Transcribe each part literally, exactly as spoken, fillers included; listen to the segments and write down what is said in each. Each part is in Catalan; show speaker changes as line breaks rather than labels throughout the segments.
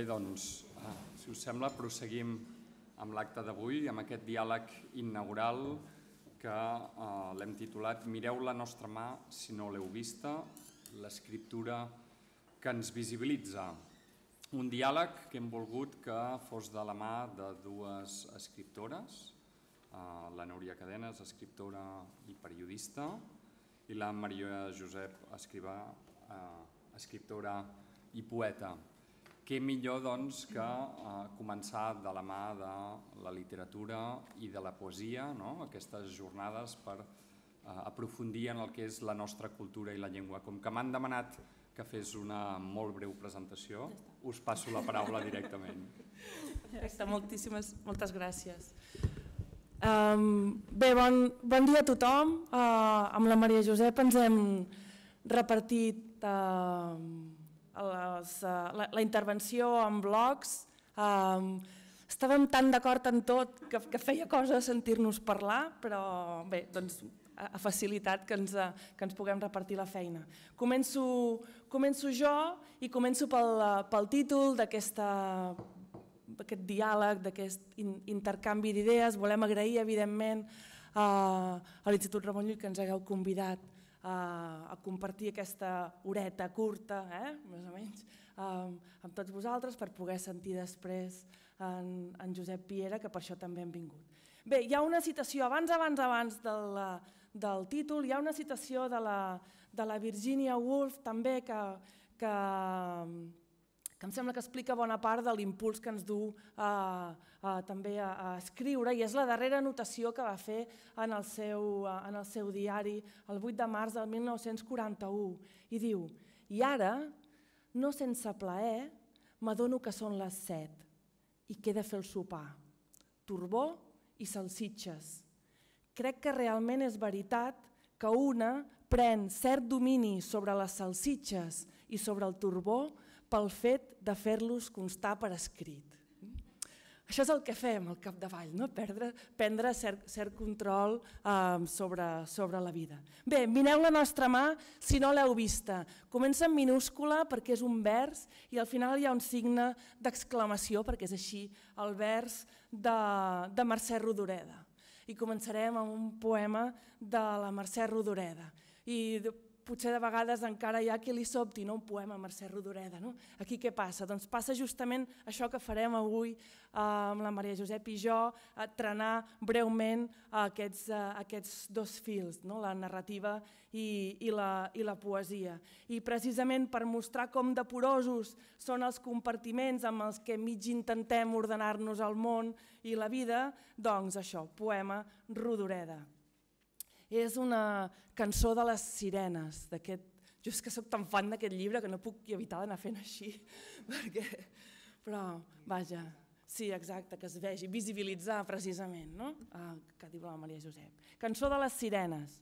doncs, si us sembla, proseguim amb l'acte d'avui, amb aquest diàleg inaugural que l'hem titulat Mireu la nostra mà si no l'heu vista, l'escriptura que ens visibilitza. Un diàleg que hem volgut que fos de la mà de dues escriptores, la Núria Cadenes, escriptora i periodista, i la Maria Josep Escrivà, escriptora i poeta. Què millor doncs que començar de la mà de la literatura i de la poesia, aquestes jornades per aprofundir en el que és la nostra cultura i la llengua. Com que m'han demanat que fes una molt breu presentació, us passo la paraula directament.
Moltíssimes, moltes gràcies. Bé, bon dia a tothom. Amb la Maria Josep ens hem repartit la intervenció en blocs. Estàvem tan d'acord en tot que feia cosa sentir-nos parlar, però bé, doncs ha facilitat que ens puguem repartir la feina. Començo jo i començo pel títol d'aquest diàleg, d'aquest intercanvi d'idees. Volem agrair, evidentment, a l'Institut Ramon Llull que ens hagueu convidat a compartir aquesta horeta curta, més o menys, amb tots vosaltres per poder sentir després en Josep Piera, que per això també hem vingut. Bé, hi ha una citació, abans, abans, abans del títol, hi ha una citació de la Virginia Woolf també que em sembla que explica bona part de l'impuls que ens du també a escriure, i és la darrera anotació que va fer en el seu diari el vuit de març del mil nou-cents quaranta-u, i diu: «I ara, no sense plaer, m'adono que són les set i que he de fer el sopar, turbó i salsitxes. Crec que realment és veritat que una pren cert domini sobre les salsitxes i sobre el turbó pel fet de fer-los constar per escrit». Això és el que fem al capdavall, prendre cert control sobre la vida. Bé, mireu la nostra mà si no l'heu vista. Comença en minúscula perquè és un vers i al final hi ha un signe d'exclamació perquè és així el vers de Mercè Rodoreda. I començarem amb un poema de la Mercè Rodoreda. I potser de vegades encara hi ha qui li sobti un poema a Mercè Rodoreda. Aquí què passa? Doncs passa justament això que farem avui amb la Maria Josep i jo, trenar breument aquests dos fils, la narrativa i la poesia. I precisament per mostrar com de porosos són els compartiments amb els que mig intentem ordenar-nos el món i la vida, doncs això, poema Rodoreda. És una cançó de les sirenes. Jo és que soc tan fan d'aquest llibre que no puc evitar d'anar fent així. Però, vaja, sí, exacte, que es vegi, visibilitzar precisament, que diu la Maria Josep. Cançó de les sirenes.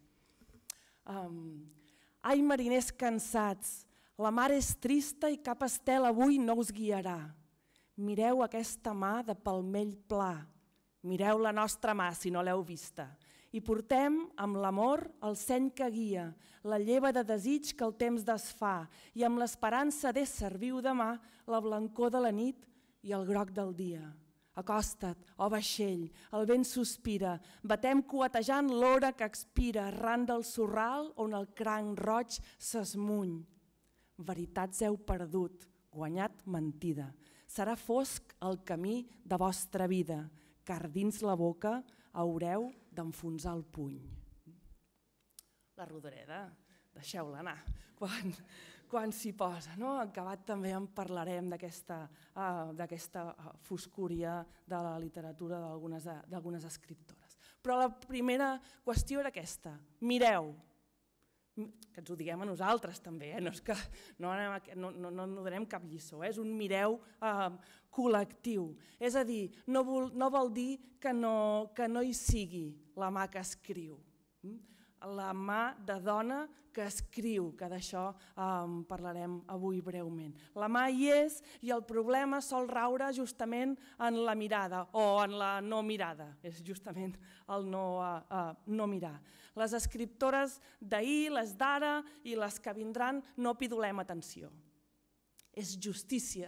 Ai, mariners cansats, la mar és trista i cap estel avui no us guiarà. Mireu aquesta mà de palmell pla. Mireu la nostra mà si no l'heu vista. I portem amb l'amor el seny que guia, la lleva de desig que el temps desfà i amb l'esperança d'ésser viu demà la blancor de la nit i el groc del dia. Acosta't, ó vaixell, el vent sospira, batem coetejant l'hora que expira arran del sorral on el cranc roig s'esmuny. Veritats heu perdut, guanyat mentida. Serà fosc el camí de vostra vida, car dins la boca haureu d'enfonsar el puny. La Rodoreda, deixeu-la anar, quan s'hi posa. Acabat també en parlarem d'aquesta foscúria de la literatura d'algunes escriptores. Però la primera qüestió era aquesta, mireu, que ens ho diguem a nosaltres també, no és que no donem cap lliçó, és un mireu col·lectiu. És a dir, no vol dir que no hi sigui la mà que escriu, la mà de dona que escriu, que d'això parlarem avui breument. La mà hi és i el problema sol raure justament en la mirada o en la no mirada, és justament el no mirar. Les escriptores d'ahir, les d'ara i les que vindran no pidolem atenció. És justícia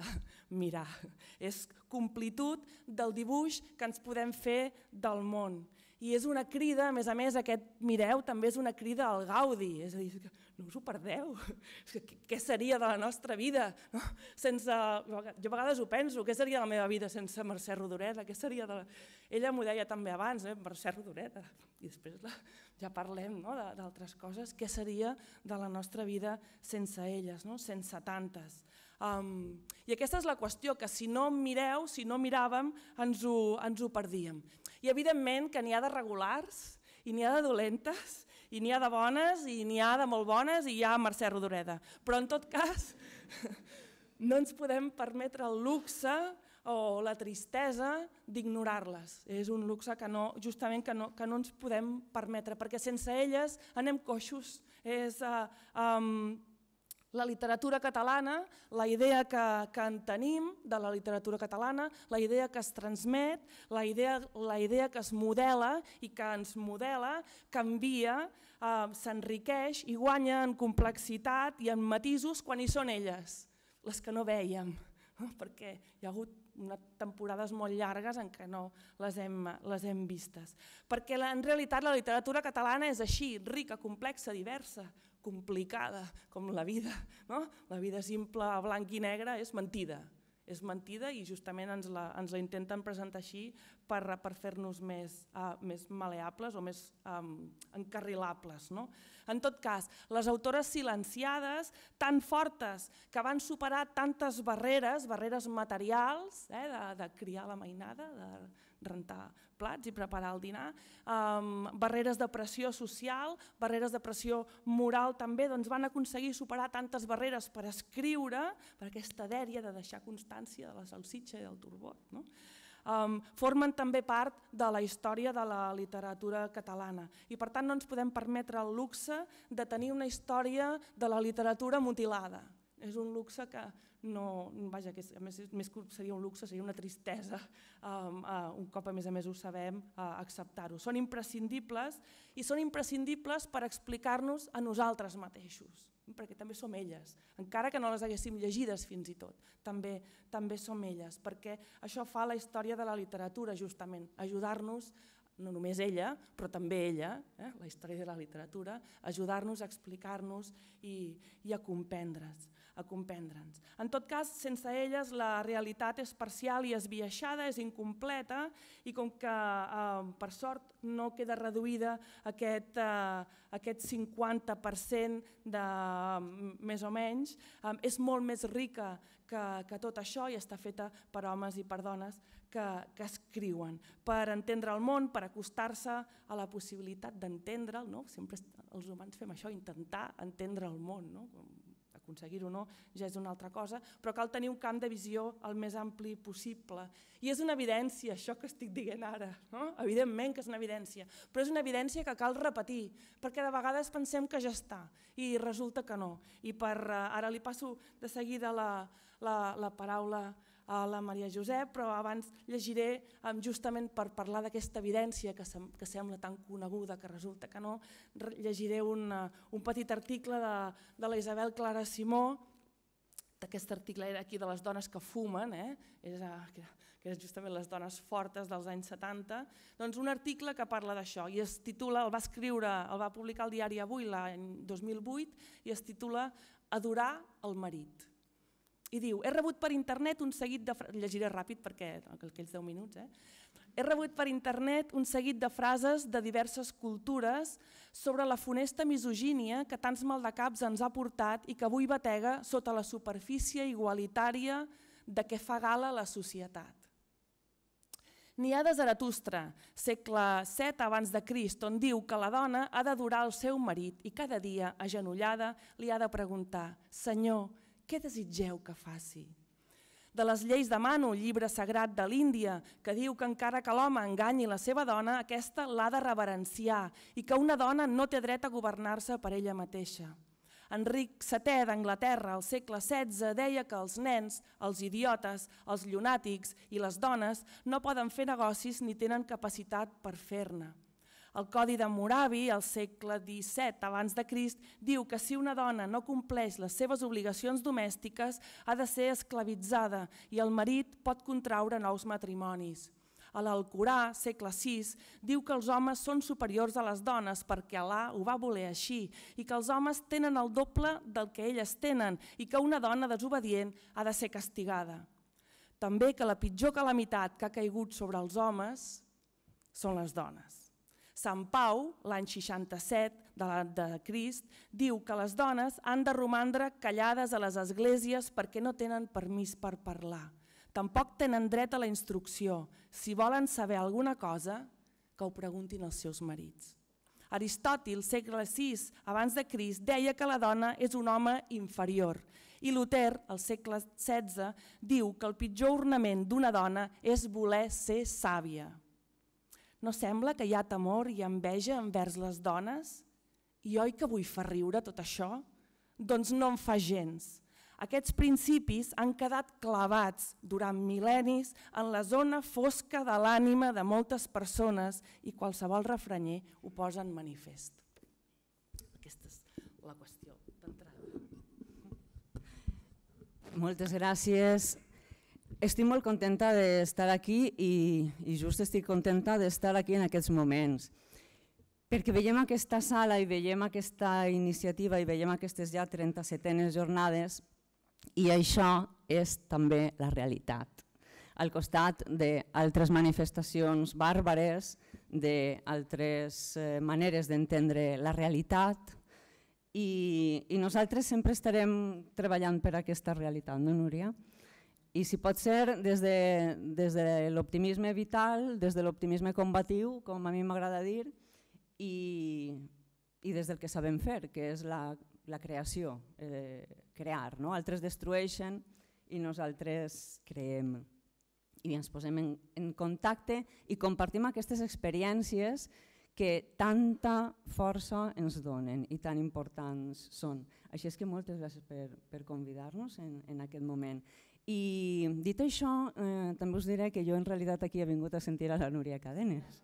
mirar. És completud del dibuix que ens podem fer del món. I és una crida, a més a més, aquest mireu també és una crida al Gaudi, és a dir, no us ho perdeu, què seria de la nostra vida? Sense, jo a vegades ho penso, què seria de la meva vida sense Mercè Rodoreda? Què seria de... Ella m'ho deia també abans, eh? Mercè Rodoreda, i després ja parlem d'altres coses, què seria de la nostra vida sense elles, sense tantes. Um, I aquesta és la qüestió, que si no mireu, si no miràvem, ens ho, ens ho perdíem. I evidentment que n'hi ha de regulars, i n'hi ha de dolentes, i n'hi ha de bones, i n'hi ha de molt bones, i hi ha Mercè Rodoreda. Però en tot cas, no ens podem permetre el luxe o la tristesa d'ignorar-les. És un luxe que no, justament que no, que no ens podem permetre, perquè sense elles anem coixos. És... Uh, um, La literatura catalana, la idea que, que en tenim de la literatura catalana, la idea que es transmet, la idea, la idea que es modela i que ens modela, canvia, eh, s'enriqueix i guanya en complexitat i en matisos quan hi són elles, les que no vèiem, no? Perquè hi ha hagut unes temporades molt llargues en què no les hem, les hem vistes. Perquè la, en realitat la literatura catalana és així, rica, complexa, diversa, complicada, com la vida. No? La vida simple, blanc i negre, és mentida. És mentida i justament ens la, ens la intenten presentar així per, per fer-nos més, uh, més maleables o més um, encarrilables. No? En tot cas, les autores silenciades, tan fortes, que van superar tantes barreres, barreres materials, eh, de, de criar la mainada, de rentar plats i preparar el dinar, um, barreres de pressió social, barreres de pressió moral també, doncs van aconseguir superar tantes barreres per escriure, per aquesta dèria de deixar constància de la salsitxa i del turbot. No? Um, formen també part de la història de la literatura catalana i per tant no ens podem permetre el luxe de tenir una història de la literatura mutilada. És un luxe que no, vaja, que a més, més que seria un luxe, seria una tristesa, um, uh, un cop a més a més ho sabem, uh, acceptar-ho. Són imprescindibles i són imprescindibles per explicar-nos a nosaltres mateixos, perquè també som elles, encara que no les haguéssim llegides fins i tot, també, també som elles, perquè això fa la història de la literatura justament, ajudar-nos, no només ella, però també ella, eh, la història de la literatura, ajudar-nos a explicar-nos i, i a comprendre'ns. a comprendre'ns. En tot cas, sense elles la realitat és parcial i esbiaixada, és incompleta i com que eh, per sort no queda reduïda aquest, eh, aquest cinquanta per cent de més o menys, eh, és molt més rica que, que tot això i està feta per homes i per dones que, que escriuen per entendre el món, per acostar-se a la possibilitat d'entendre'l, no? Sempre els humans fem això, intentar entendre el món, no? Aconseguir-ho o no ja és una altra cosa, però cal tenir un camp de visió el més ampli possible. I és una evidència, això que estic dient ara, no? Evidentment que és una evidència, però és una evidència que cal repetir, perquè de vegades pensem que ja està i resulta que no. I per, ara li passo de seguida la, la, la paraula a la Maria Josep, però abans llegiré justament per parlar d'aquesta evidència que, sem que sembla tan coneguda que resulta que no, llegiré un, un petit article de, de la Isabel Clara Simó, d'aquest article era aquí de les dones que fumen, eh? és, que eren justament les dones fortes dels anys setanta, doncs un article que parla d'això i es titula, el va escriure, el va publicar al diari Avui l'any dos mil vuit i es titula Adorar el marit. I diu, he rebut per internet un seguit de... Llegiré ràpid perquè aquells deu minuts. Eh? He rebut per internet un seguit de frases de diverses cultures sobre la funesta misogínia que tants maldecaps ens ha portat i que avui batega sota la superfície igualitària de què fa gala la societat. N'hi ha de Zaratustra, segle set abans de Crist, on diu que la dona ha d'adorar el seu marit i cada dia, agenollada, li ha de preguntar «Senyor, què desitgeu que faci?» De les lleis de Manu, llibre sagrat de l'Índia, que diu que encara que l'home enganyi la seva dona, aquesta l'ha de reverenciar i que una dona no té dret a governar-se per ella mateixa. Enric setè d'Anglaterra, al segle setze, deia que els nens, els idiotes, els llunàtics i les dones no poden fer negocis ni tenen capacitat per fer-ne. El Codi de Moravi, al segle disset abans de Crist, diu que si una dona no compleix les seves obligacions domèstiques ha de ser esclavitzada i el marit pot contraure nous matrimonis. A l'Alcorà, segle sis, diu que els homes són superiors a les dones perquè Allà ho va voler així i que els homes tenen el doble del que elles tenen i que una dona desobedient ha de ser castigada. També que la pitjor calamitat que ha caigut sobre els homes són les dones. Sant Pau, l'any seixanta-set de Crist, diu que les dones han de romandre callades a les esglésies perquè no tenen permís per parlar. Tampoc tenen dret a la instrucció. Si volen saber alguna cosa, que ho preguntin als seus marits. Aristòtil, segle sis abans de Crist, deia que la dona és un home inferior. I Luter, al segle setze, diu que el pitjor ornament d'una dona és voler ser sàvia. No sembla que hi ha temor i enveja envers les dones? I oi que vull fer riure tot això? Doncs no en fa gens. Aquests principis han quedat clavats durant mil·lennis en la zona fosca de l'ànima de moltes persones i qualsevol refranyer ho posa en manifest. Aquesta és la qüestió d'entrada.
Moltes gràcies. Estic molt contenta d'estar aquí i, i just estic contenta d'estar aquí en aquests moments. Perquè veiem aquesta sala i veiem aquesta iniciativa i veiem aquestes ja trenta-setenes jornades i això és també la realitat. Al costat d'altres manifestacions bàrbares, d'altres maneres d'entendre la realitat i, i nosaltres sempre estarem treballant per aquesta realitat, no, Núria? I si pot ser des de, des de l'optimisme vital, des de l'optimisme combatiu, com a mi m'agrada dir, i, i des del que sabem fer, que és la, la creació, eh, crear. No? Altres destrueixen i nosaltres creem. I ens posem en, en contacte i compartim aquestes experiències que tanta força ens donen i tan importants són. Així és que moltes gràcies per, per convidar-nos en, en aquest moment. I dit això, eh, també us diré que jo en realitat aquí he vingut a sentir a la Núria Cadenes.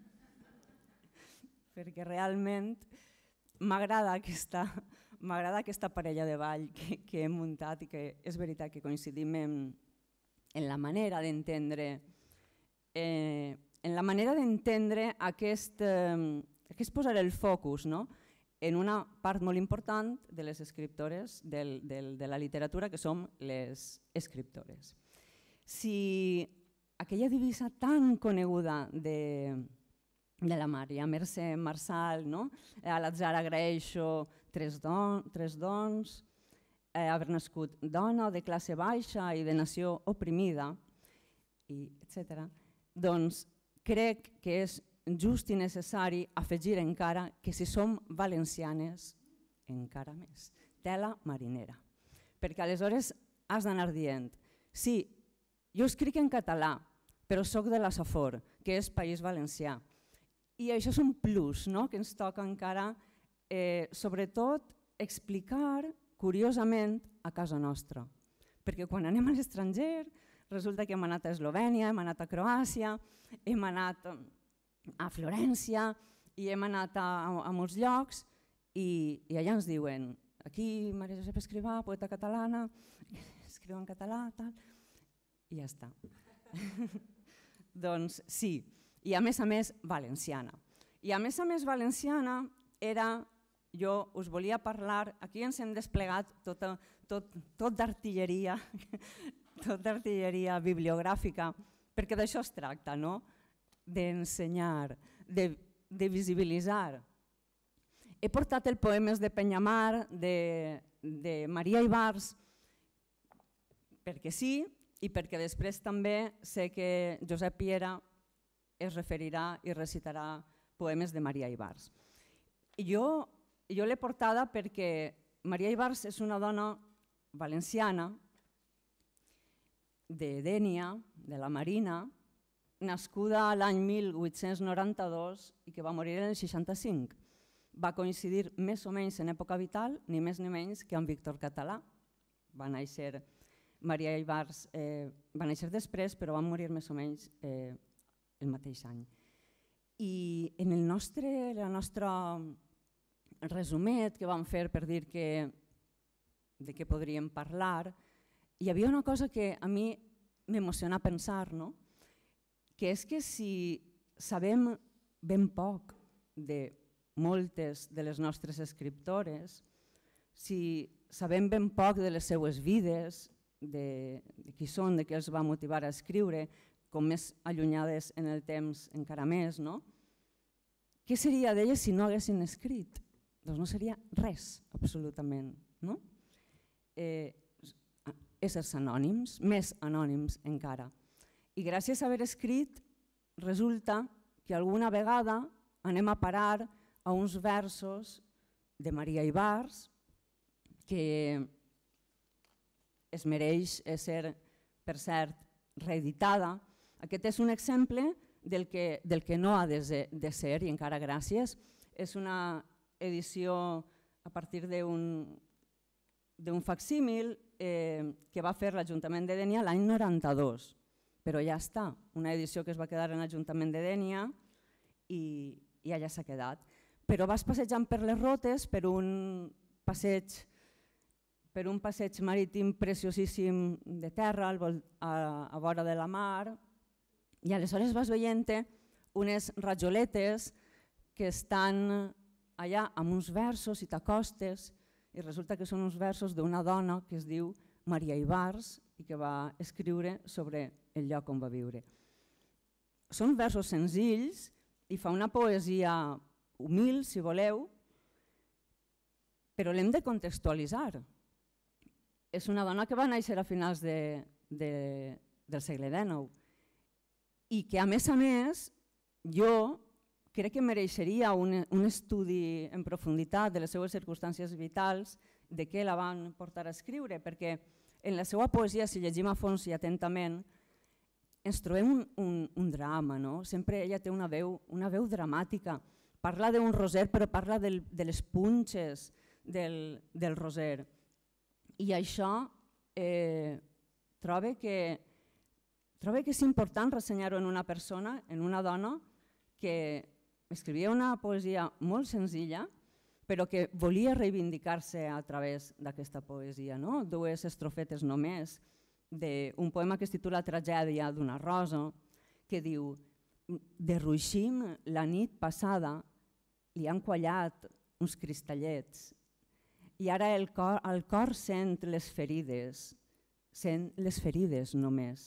Perquè realment m'agrada aquesta, m'agrada aquesta parella de ball que, que hem muntat i que és veritat que coincidim en, en la manera d'entendre eh, en la manera d'entendre aquest, eh, aquest posar el focus, no? En una part molt important de les escriptores del, del, de la literatura, que som les escriptores. Si aquella divisa tan coneguda de, de la Maria Mercè Marçal, no? A l'atzar agraeixo tres, don, tres dons, eh, haver nascut dona de classe baixa i de nació oprimida, i etcètera, doncs crec que és just i necessari afegir encara que si som valencianes, encara més, tela marinera. Perquè aleshores has d'anar dient, sí, jo escric en català, però soc de la Safor, que és País Valencià. I això és un plus, no?, que ens toca encara, eh, sobretot, explicar curiosament a casa nostra. Perquè quan anem a l'estranger, resulta que hem anat a Eslovènia, hem anat a Croàcia, hem anat a Florència i hem anat a, a, a molts llocs i, i allà ens diuen aquí Maria Josep Escrivà, poeta catalana, escriu en català, tal, i ja està. Doncs sí, i a més a més valenciana. I a més a més valenciana era, jo us volia parlar, aquí ens hem desplegat tota, tot, tot d'artilleria, tot d'artilleria bibliogràfica, perquè d'això es tracta, no?, d'ensenyar, de, de visibilitzar. He portat el Poemes de Penyamar de, de Maria Ibars perquè sí i perquè després també sé que Josep Piera es referirà i recitarà poemes de Maria Ibars. Jo, jo l'he portada perquè Maria Ibars és una dona valenciana de Dénia, de la Marina, nascuda l'any mil vuit-cents noranta-dos i que va morir en el seixanta-cinc. Va coincidir més o menys en època vital, ni més ni menys que amb Víctor Català. Va néixer, Maria Ibars eh, va néixer després, però va morir més o menys eh, el mateix any. I en el nostre, la nostra resumet que vam fer per dir que, de què podríem parlar, hi havia una cosa que a mi m'emociona pensar, no? Que és que si sabem ben poc de moltes de les nostres escriptores, si sabem ben poc de les seues vides, de, de qui són, de què els va motivar a escriure, com més allunyades en el temps encara més, no? Què seria d'elles si no haguessin escrit? Doncs no seria res, absolutament, no? Eh, éssers anònims, més anònims encara. I gràcies a haver escrit resulta que alguna vegada anem a parar a uns versos de Maria Ibars que es mereix ser, per cert, reeditada. Aquest és un exemple del que, del que no ha de ser, de ser, i encara gràcies. És una edició a partir d'un d'un facsímil eh, que va fer l'Ajuntament de Dénia l'any noranta-dos, però ja està, una edició que es va quedar en l'Ajuntament de Dénia i, i allà s'ha quedat. Però vas passejant per les rotes, per un passeig, per un passeig marítim preciosíssim de terra a, a vora de la mar, i aleshores vas veient unes rajoletes que estan allà amb uns versos i t'acostes i resulta que són uns versos d'una dona que es diu Maria Ibars i que va escriure sobre el lloc on va viure. Són versos senzills i fa una poesia humil, si voleu, però l'hem de contextualitzar. És una dona que va néixer a finals de, de, del segle dinou i que, a més a més, jo crec que mereixeria un, un estudi en profunditat de les seues circumstàncies vitals, de què la van portar a escriure, perquè en la seva poesia, si llegim a fons i atentament, ens trobem un, un, un drama, no? Sempre ella té una veu, una veu dramàtica. Parla d'un roser, però parla del, de les punxes del, del roser. I això eh, trobo que, trobo que és important ressenyar-ho en una persona, en una dona, que escrivia una poesia molt senzilla, però que volia reivindicar-se a través d'aquesta poesia. No? Dues estrofetes només d'un poema que es titula Tragèdia d'una rosa, que diu: de ruixim la nit passada li han quallat uns cristallets i ara el cor, el cor sent les ferides, sent les ferides només.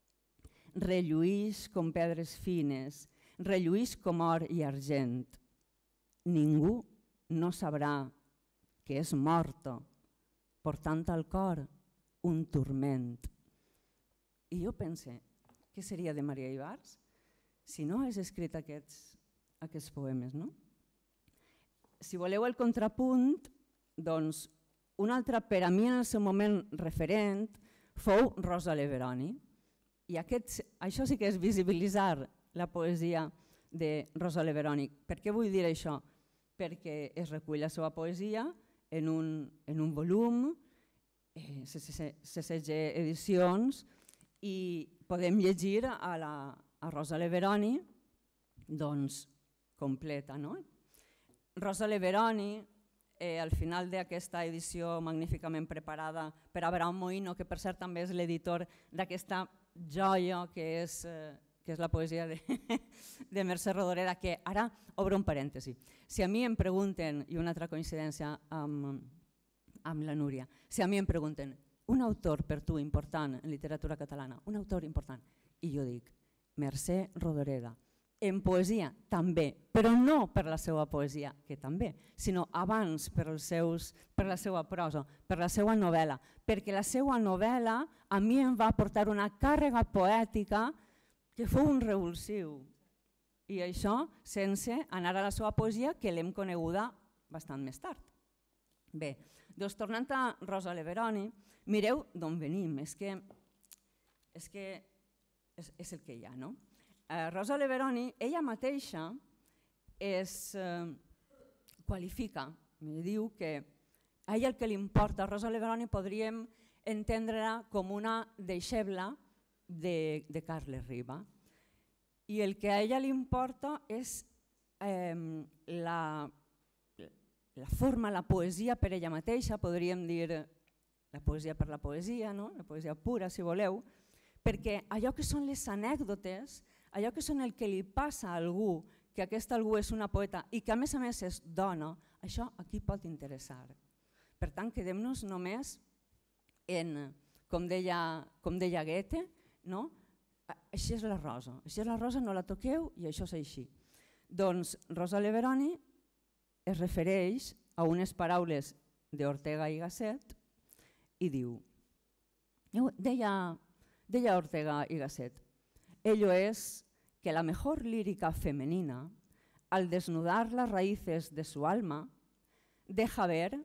Relluïx com pedres fines, relluïx com or i argent. Ningú no sabrà que és morta, portant al cor un turment. I jo pense, què seria de Maria Ibars si no hagués escrit aquests, aquests poemes, no? Si voleu el contrapunt, doncs un altre per a mi en el seu moment referent fou Rosa Leveroni. I aquest, això sí que és visibilitzar la poesia de Rosa Leveroni. Per què vull dir això? Perquè es recull la seva poesia en un, en un volum, eh, C C G Edicions, i podem llegir a, la, a Rosa Leveroni doncs, completa. No? Rosa Leveroni, eh, al final d'aquesta edició magníficament preparada per Abraham Moïno, que per cert també és l'editor d'aquesta joia que és... Eh, que és la poesia de, de Mercè Rodoreda, que ara obro un parèntesi. Si a mi em pregunten, i una altra coincidència amb, amb la Núria, si a mi em pregunten un autor per tu important en literatura catalana, un autor important, i jo dic Mercè Rodoreda, en poesia també, però no per la seva poesia, que també, sinó abans per, els seus, per la seva prosa, per la seva novel·la, perquè la seva novel·la a mi em va portar una càrrega poètica que fou un revulsiu, i això sense anar a la seva poesia, que l'hem coneguda bastant més tard. Bé, doncs tornant a Rosa Leveroni, mireu d'on venim, és que, és, que és, és el que hi ha. No? Eh, Rosa Leveroni, ella mateixa, es eh, qualifica, me diu que a ella el que li importa, a Rosa Leveroni podríem entendre-la com una deixebla de, de Carles Riba. I el que a ella li importa és eh, la, la forma, la poesia per ella mateixa, podríem dir la poesia per la poesia, no? La poesia pura, si voleu, perquè allò que són les anècdotes, allò que són el que li passa a algú, que aquest algú és una poeta i que a més a més és dona, això aquí pot interessar. Per tant, quedem-nos només en, com deia, com deia Goethe, no? Així és la rosa, així és la rosa, no la toqueu i això és així. Doncs Rosa Leveroni es refereix a unes paraules d'Ortega y Gasset i diu, deia, deia Ortega y Gasset, ello es que la mejor lírica femenina, al desnudar las raíces de su alma, deja ver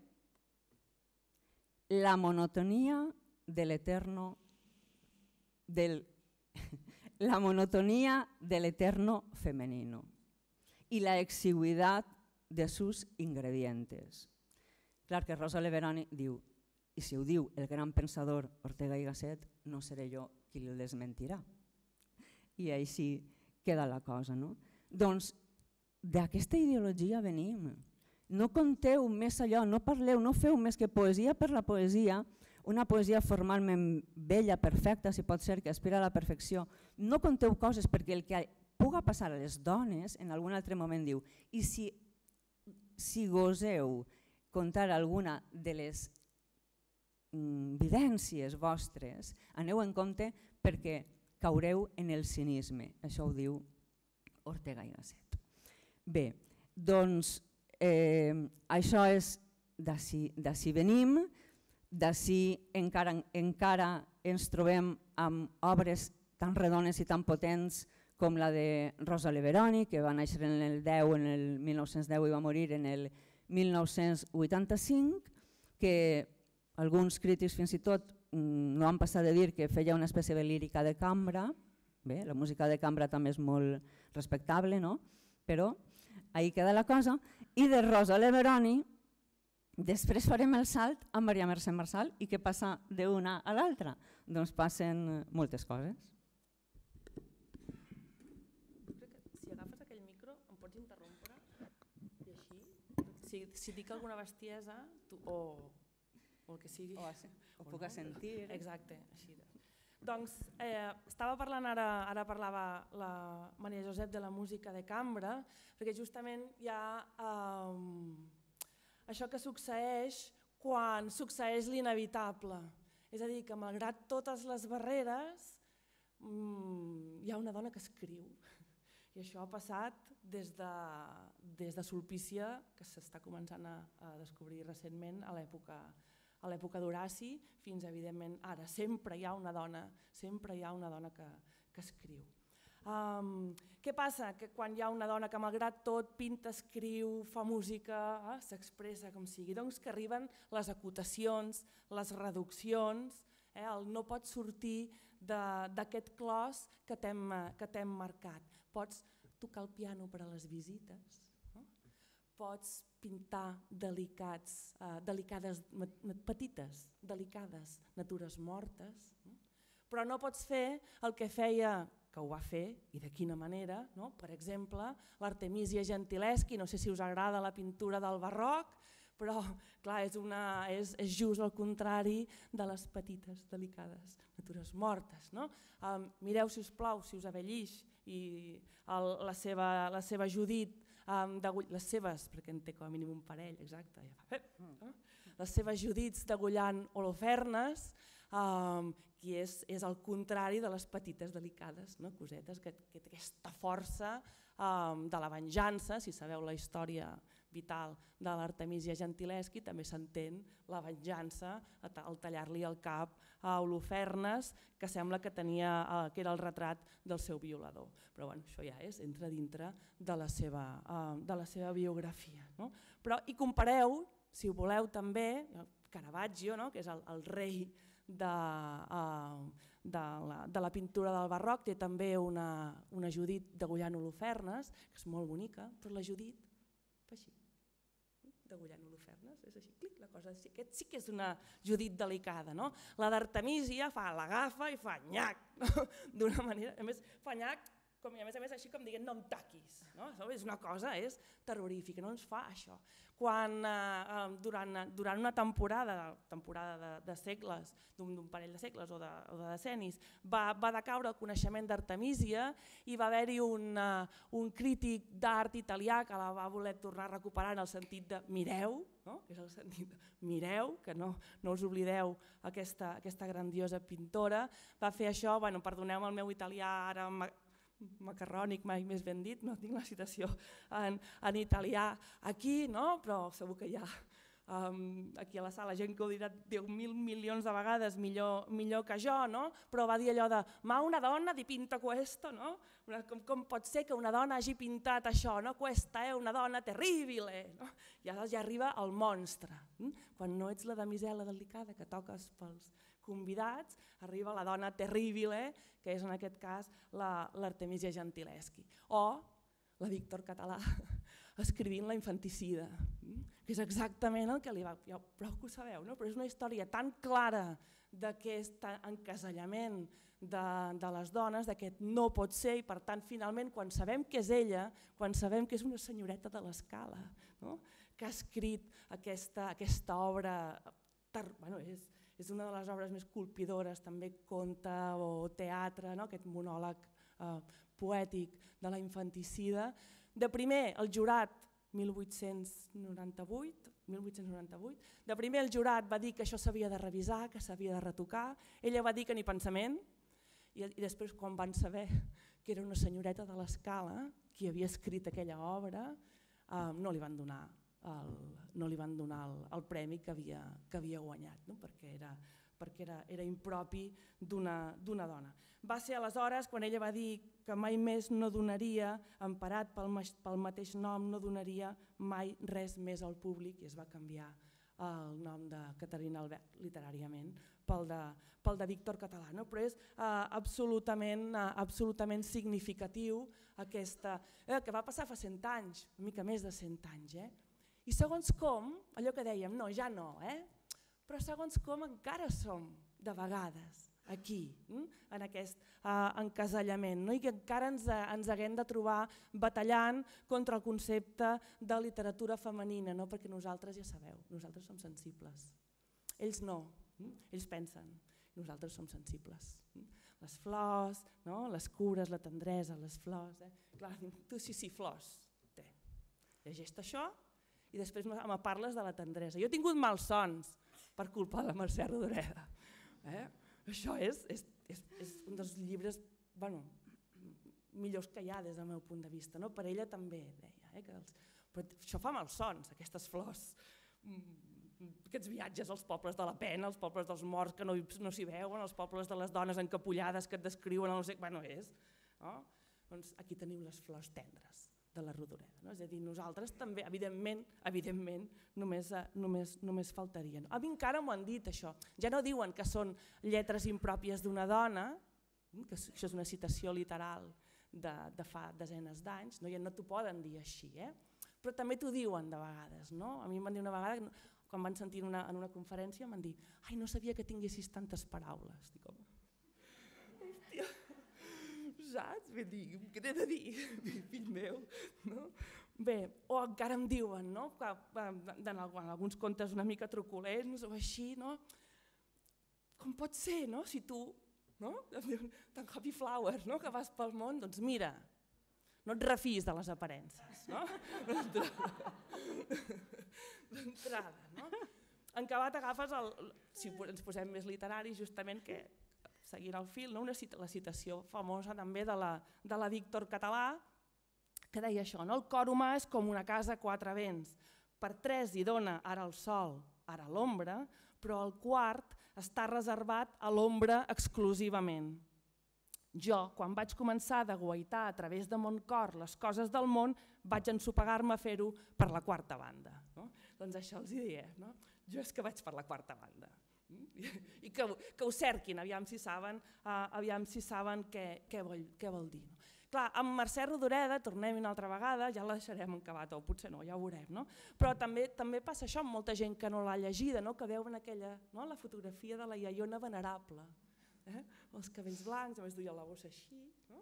la monotonía del eterno, del, la monotonía del eterno femenino y la exigüidad de sus ingredientes. Clar que Rosa Leveroni diu, i si ho diu el gran pensador Ortega y Gasset, no seré jo qui li desmentirà. I així queda la cosa. No? Doncs d'aquesta ideologia venim. No conteu més allò, no parleu, no feu més que poesia per la poesia, una poesia formalment bella, perfecta, si pot ser, que aspira a la perfecció. No conteu coses perquè el que puga passar a les dones en algun altre moment diu, i si, si goseu contar alguna de les mm, vivències vostres, aneu en compte perquè caureu en el cinisme. Això ho diu Ortega y Gasset. Bé, doncs eh, això és d'ací venim, d'ací encara, encara ens trobem amb obres tan redones i tan potents com la de Rosa Leveroni, que va néixer en el deu, en el mil nou-cents deu i va morir en el mil nou-cents vuitanta-cinc, que alguns crítics fins i tot no han passat de dir que feia una espècie de lírica de cambra. Bé, la música de cambra també és molt respectable, no? Però ahí queda la cosa. I de Rosa Leveroni després farem el salt a Maria Mercè Marçal i què passa d'una a l'altra? Doncs passen moltes coses.
Si agafes aquell micro em pots interrompre i així, si, si dic alguna bestiesa tu, o, o el que sigui.
O, o puc sentir.
Exacte, així. Doncs eh, estava parlant ara, ara parlava la Maria Josep de la música de cambra, perquè justament hi ha eh, això que succeeix quan succeeix l'inevitable. És a dir, que malgrat totes les barreres mmm, hi ha una dona que escriu. I això ha passat des de, des de Sulpícia, que s'està començant a, a descobrir recentment a l'època a l'època d'Horaci, fins evidentment ara. Sempre hi ha una dona, sempre hi ha una dona que, que escriu. Um, què passa? Que quan hi ha una dona que malgrat tot pinta, escriu, fa música, eh, s'expressa com sigui, doncs que arriben les acotacions, les reduccions, eh, el no pots sortir d'aquest clos que t'hem marcat. Pots tocar el piano per a les visites, no? Pots pintar delicats, eh, delicades, petites, delicades natures mortes, no? Però no pots fer el que feia, que ho va fer, i de quina manera, no? Per exemple, l'Artemisia Gentileschi, no sé si us agrada la pintura del barroc, però clar, és, una, és, és just el contrari de les petites, delicades natures mortes. No? Um, mireu, si us plau, si us avellix, i el, la, seva, la seva Judit, um, les seves, perquè en té com a mínim un parell, exacte, ja fa, eh? Les seves Judits degollant Holofernes, um, que és, és el contrari de les petites delicades, no? Cosetes, que, que té aquesta força um, de la venjança. Si sabeu la història vital de l'Artemisia Gentileschi, també s'entén la venjança al tallar-li el cap a Holofernes, que sembla que, tenia, uh, que era el retrat del seu violador. Però bueno, això ja és, entra dintre de la seva, uh, de la seva biografia. No? Però, i compareu, si ho voleu també, Caravaggio, no? Que és el, el rei de, uh, de, la, de la pintura del barroc, té també una, una Judit degollant Holofernes, que és molt bonica, però la Judit fa així, degollant Holofernes, és així, clic, la cosa així. Aquest sí que és una Judit delicada, no? La d'Artemisia fa, l'agafa i fa nyac, no? D'una manera, a més fa nyac com, i a més a més així com dient no em taquis, no? És una cosa, és terrorífica, no ens fa això. Quan eh, durant, durant una temporada, temporada de, de segles, d'un parell de segles o de, o de decennis, va, va decaure el coneixement d'Artemísia i va haver-hi un, uh, un crític d'art italià que la va voler tornar a recuperar en el sentit de mireu, no? És el sentit de mireu, que no, no us oblideu aquesta, aquesta grandiosa pintora. Va fer això, bueno, perdoneu el meu italià ara macarrònic, mai més ben dit, no tinc la citació en, en italià aquí, no? Però segur que hi ha um, aquí a la sala gent que ho dirà deu mil milions de vegades millor, millor que jo, no? Però va dir allò de ma una donna di pinta questo, no? Una, com, com pot ser que una dona hagi pintat això, no? Questa è una donna terribile, no? I ara ja arriba el monstre, hm? Quan no ets la damisela delicada que toques pels convidats, arriba la dona terribile, que és en aquest cas l'Artemisia Gentileschi. O la Víctor Català, escrivint La infanticida, que és exactament el que li va... Ja prou que ho sabeu, no? Però és una història tan clara d'aquest encasellament de, de les dones, d'aquest no pot ser, i per tant, finalment, quan sabem que és ella, quan sabem que és una senyoreta de l'Escala, no? Que ha escrit aquesta, aquesta obra, ter, bueno, és, és una de les obres més colpidores, també conte o teatre, no? Aquest monòleg eh, poètic de la infanticida. De primer, el jurat, mil vuit-cents noranta-vuit, mil vuit-cents noranta-vuit, de primer el jurat va dir que això s'havia de revisar, que s'havia de retocar, ella va dir que ni pensament, i, i després quan van saber que era una senyoreta de l'Escala qui havia escrit aquella obra, eh, no li van donar El, no li van donar el, el premi que havia, que havia guanyat, no? Perquè, era, perquè era, era impropi d'una dona. Va ser aleshores quan ella va dir que mai més no donaria, emparat pel, pel mateix nom, no donaria mai res més al públic, i es va canviar el nom de Caterina Albert literàriament pel de, pel de Víctor Català, no? Però és eh, absolutament, eh, absolutament significatiu aquesta, eh, que va passar fa cent anys, una mica més de cent anys, eh? I segons com, allò que dèiem, no, ja no, eh? Però segons com encara som de vegades aquí, hm? En aquest uh, encasellament, no? I que encara ens, ens haguem de trobar batallant contra el concepte de literatura femenina, no? Perquè nosaltres ja sabeu, nosaltres som sensibles. Ells no, hm? Ells pensen, nosaltres som sensibles. Hm? Les flors, no? Les cures, la tendresa, les flors. Eh? Clar, tu sí, sí, flors, té. Llegeix això i després me parles de la tendresa. Jo he tingut malsons per culpa de la Mercè Rodoreda. Eh? Això és, és, és, és un dels llibres bueno, millors que hi ha des del meu punt de vista. No? Per ella també deia. Eh? Que els, però això fa malsons, aquestes flors, aquests viatges als pobles de la pena, als pobles dels morts que no, no s'hi veuen, als pobles de les dones encapullades que et descriuen, no sé, bueno, és. No? Doncs aquí teniu les flors tendres de la Rodoreda, no? És a dir, nosaltres també, evidentment, evidentment només, només, només faltarien. A mi encara m'ho han dit això, ja no diuen que són lletres impròpies d'una dona, que això és una citació literal de, de fa desenes d'anys, no, ja no t'ho poden dir així, eh? Però també t'ho diuen de vegades, no? A mi em van dir una vegada, quan van sentir una, en una conferència, em van dir, ai, no sabia que tinguessis tantes paraules. Dic, home, hòstia, saps? Bé, dic, què t'he de dir, fill meu? No? Bé, o encara em diuen, no? Que, en alguns contes una mica truculents o així, no? Com pot ser, no? Si tu, no? Tan happy flower, no? Que vas pel món, doncs mira, no et refis de les aparences, no? D'entrada, no? En acabat agafes, el, si ens posem més literaris, justament que seguint el fil, no? Una cita, la citació famosa també de la, de la Víctor Català, que deia això, no? El cor humà és com una casa a quatre vents, per tres hi dona ara el sol, ara l'ombra, però el quart està reservat a l'ombra exclusivament. Jo, quan vaig començar a deguaitar a través de mon cor les coses del món, vaig ensopegar-me a fer-ho per la quarta banda. No? Doncs això els hi diem, no? Jo és que vaig per la quarta banda. I que, que ho cerquin, aviam si saben, uh, aviam si saben què, què, vol, què vol dir. No? Clar, amb Mercè Rodoreda, tornem una altra vegada, ja la deixarem encabat, o potser no, ja ho veurem, no? Però també, també passa això amb molta gent que no l'ha llegida, no? Que veuen aquella, no? La fotografia de la iaiona venerable, eh? Els cabells blancs, a més duia la bossa així, no?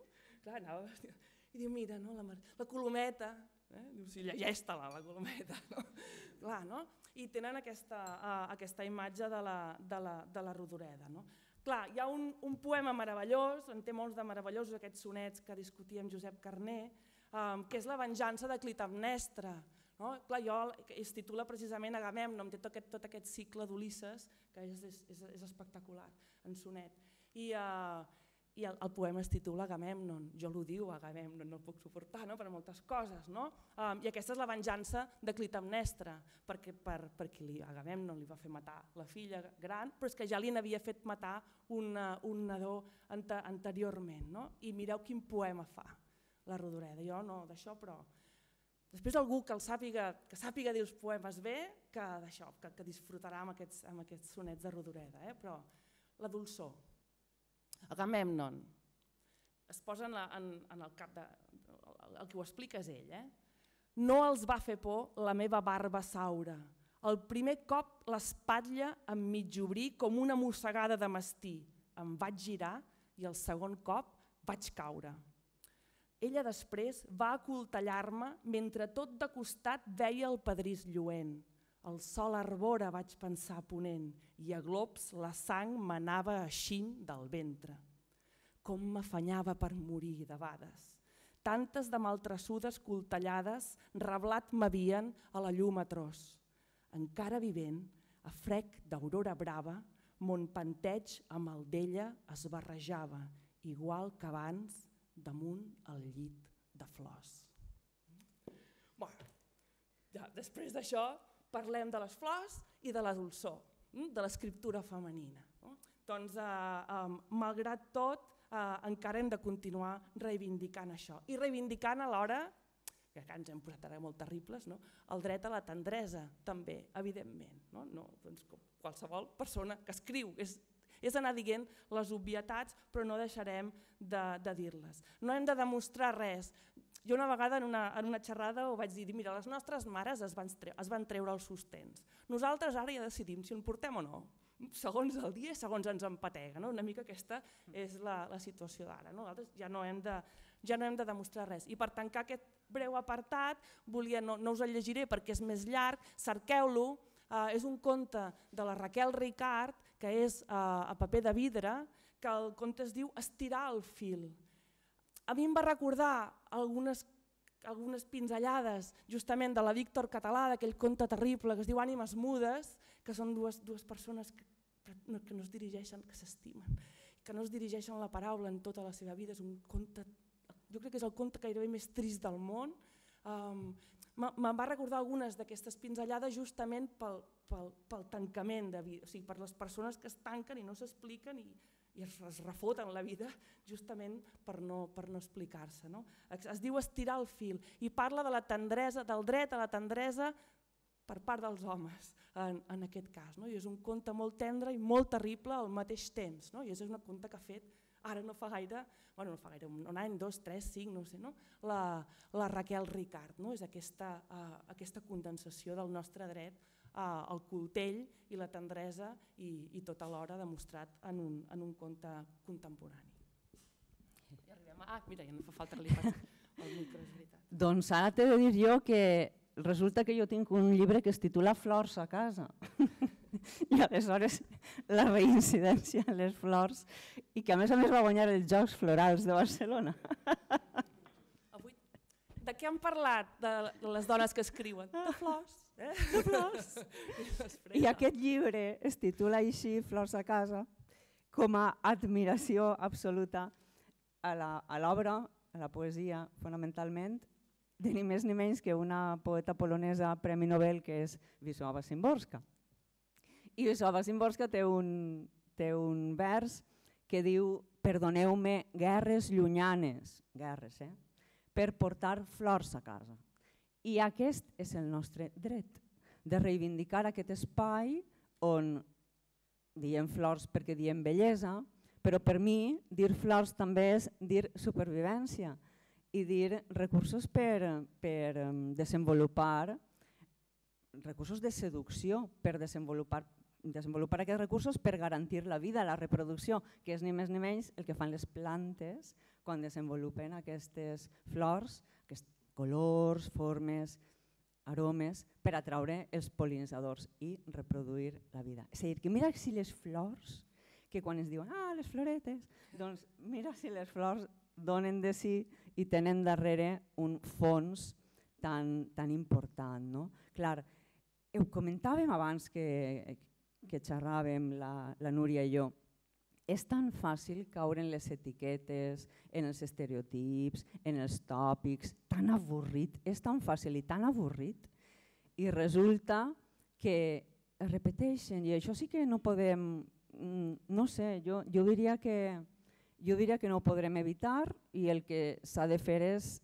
clar, anava, i diu, mira, no, la, la colometa, eh? Diu, sí, llegeix-te-la, la colometa, no? Clar, no? I tenen aquesta, uh, aquesta imatge de la, de la, de la Rodoreda, no? Clar, hi ha un, un poema meravellós, en té molts de meravellosos aquests sonets que discutia amb Josep Carner, um, que és la venjança de Clitemnestra. No? Clar, jo, es titula precisament Agamèmnon, té tot aquest, tot aquest cicle d'Ulisses, que és, és, és espectacular, en sonet. I, uh, i el, el poema es titula Agamèmnon, jo l'ho diu Agamèmnon, no el puc suportar, no? Per moltes coses. No? Um, I aquesta és la venjança de Clitemnestra, perquè, per, perquè li, Agamèmnon li va fer matar la filla gran, però és que ja li n'havia fet matar una, un nadó ante, anteriorment. No? I mireu quin poema fa la Rodoreda, jo no d'això, però després algú que el sàpiga, que sàpiga dir els poemes bé, que d'això, que, que disfrutarà amb aquests, amb aquests sonets de Rodoreda, eh? Però la dolçor. Agamèmnon es posa en, la, en, en el cap de... El que ho explica és ell. Eh? No els va fer por la meva barba saura. El primer cop l'espatlla em mig obrí com una mossegada de mastí. Em vaig girar i el segon cop vaig caure. Ella després va acoltellar-me mentre tot de costat veia el pedrís lluent. El sol arbora, vaig pensar ponent, i a glops la sang m'anava eixint del ventre. Com m'afanyava per morir de bades. Tantes de maltressudes coltellades reblat m'havien a la llum atroç. Encara vivent, a frec d'aurora brava, mon panteig amb el d'ella es barrejava, igual que abans damunt el llit de flors. Bueno, ja, després d'això, parlem de les flors i de la dolçor, de l'escriptura femenina. No? Doncs, eh, eh, malgrat tot, eh, encara hem de continuar reivindicant això. I reivindicant alhora, que ens hem posat ara molt terribles, no? El dret a la tendresa, també, evidentment. No? No, doncs, com qualsevol persona que escriu, és, és anar dient les obvietats, però no deixarem de, de dir-les. No hem de demostrar res. Jo una vegada en una, en una xerrada ho vaig dir, mira, les nostres mares es van, treure, es van treure els sostens. Nosaltres ara ja decidim si en portem o no. Segons el dia, segons ens empatega. No? Una mica aquesta és la, la situació d'ara. No? Nosaltres ja no, hem de, ja no hem de demostrar res. I per tancar aquest breu apartat, volia, no, no us el llegiré perquè és més llarg, cerqueu-lo, eh, és un conte de la Raquel Ricart, que és eh, a paper de vidre, que el conte es diu Estirar el fil. A mi em va recordar algunes, algunes pinzellades justament de la Víctor Català, d'aquell conte terrible que es diu Ànimes mudes, que són dues, dues persones que, que no es dirigeixen, que s'estimen, que no es dirigeixen la paraula en tota la seva vida. És un conte, jo crec que és el conte gairebé més trist del món. Um, Me'n va recordar algunes d'aquestes pinzellades justament pel, pel, pel tancament de vida, o sigui, per les persones que es tanquen i no s'expliquen i, i es, es refoten la vida justament per no, per no explicar-se. No? Es diu Estirar el fil i parla de la tendresa, del dret a la tendresa per part dels homes en, en aquest cas. No? I és un conte molt tendre i molt terrible al mateix temps. No? I és un conte que ha fet ara no fa gaire, bueno, no fa gaire, un any, dos, tres, cinc, no sé, no? La, la Raquel Ricart. No? És aquesta, uh, aquesta condensació del nostre dret uh, al coltell i la tendresa i, i tot alhora demostrat en un, en un conte contemporani. I arribem a... Ah, mira, ja no fa falta que li faig el micro, és veritat.
Doncs ara t'he de dir jo que resulta que jo tinc un llibre que es titula Flors a casa. I aleshores la reincidència en les flors i que a més a més va guanyar els Jocs Florals de Barcelona.
Avui, de què han parlat de les dones que escriuen? De flors. Eh? De flors.
I aquest llibre es titula així, Flors a casa, com a admiració absoluta a l'obra, a la poesia fonamentalment, de ni més ni menys que una poeta polonesa Premi Nobel que és Wisława Szymborska. I Wisława Szymborska té un, té un vers que diu perdoneu-me guerres llunyanes, guerres, eh? per portar flors a casa. I aquest és el nostre dret, de reivindicar aquest espai on diem flors perquè diem bellesa, però per mi dir flors també és dir supervivència i dir recursos per, per desenvolupar, recursos de seducció per desenvolupar desenvolupar aquests recursos per garantir la vida, la reproducció, que és ni més ni menys el que fan les plantes quan desenvolupen aquestes flors, aquests colors, formes, aromes, per atraure els pol·linitzadors i reproduir la vida. És a dir, que mira si les flors, que quan ens diuen, ah, les floretes, doncs mira si les flors donen de si i tenen darrere un fons tan, tan important. No? Clar, ho comentàvem abans que, que xerràvem la, la Núria i jo, és tan fàcil caure en les etiquetes, en els estereotips, en els tòpics, tan avorrit, és tan fàcil i tan avorrit, i resulta que es repeteixen, i això sí que no podem, no sé, jo, jo, diria que, jo diria que no ho podrem evitar i el que s'ha de fer és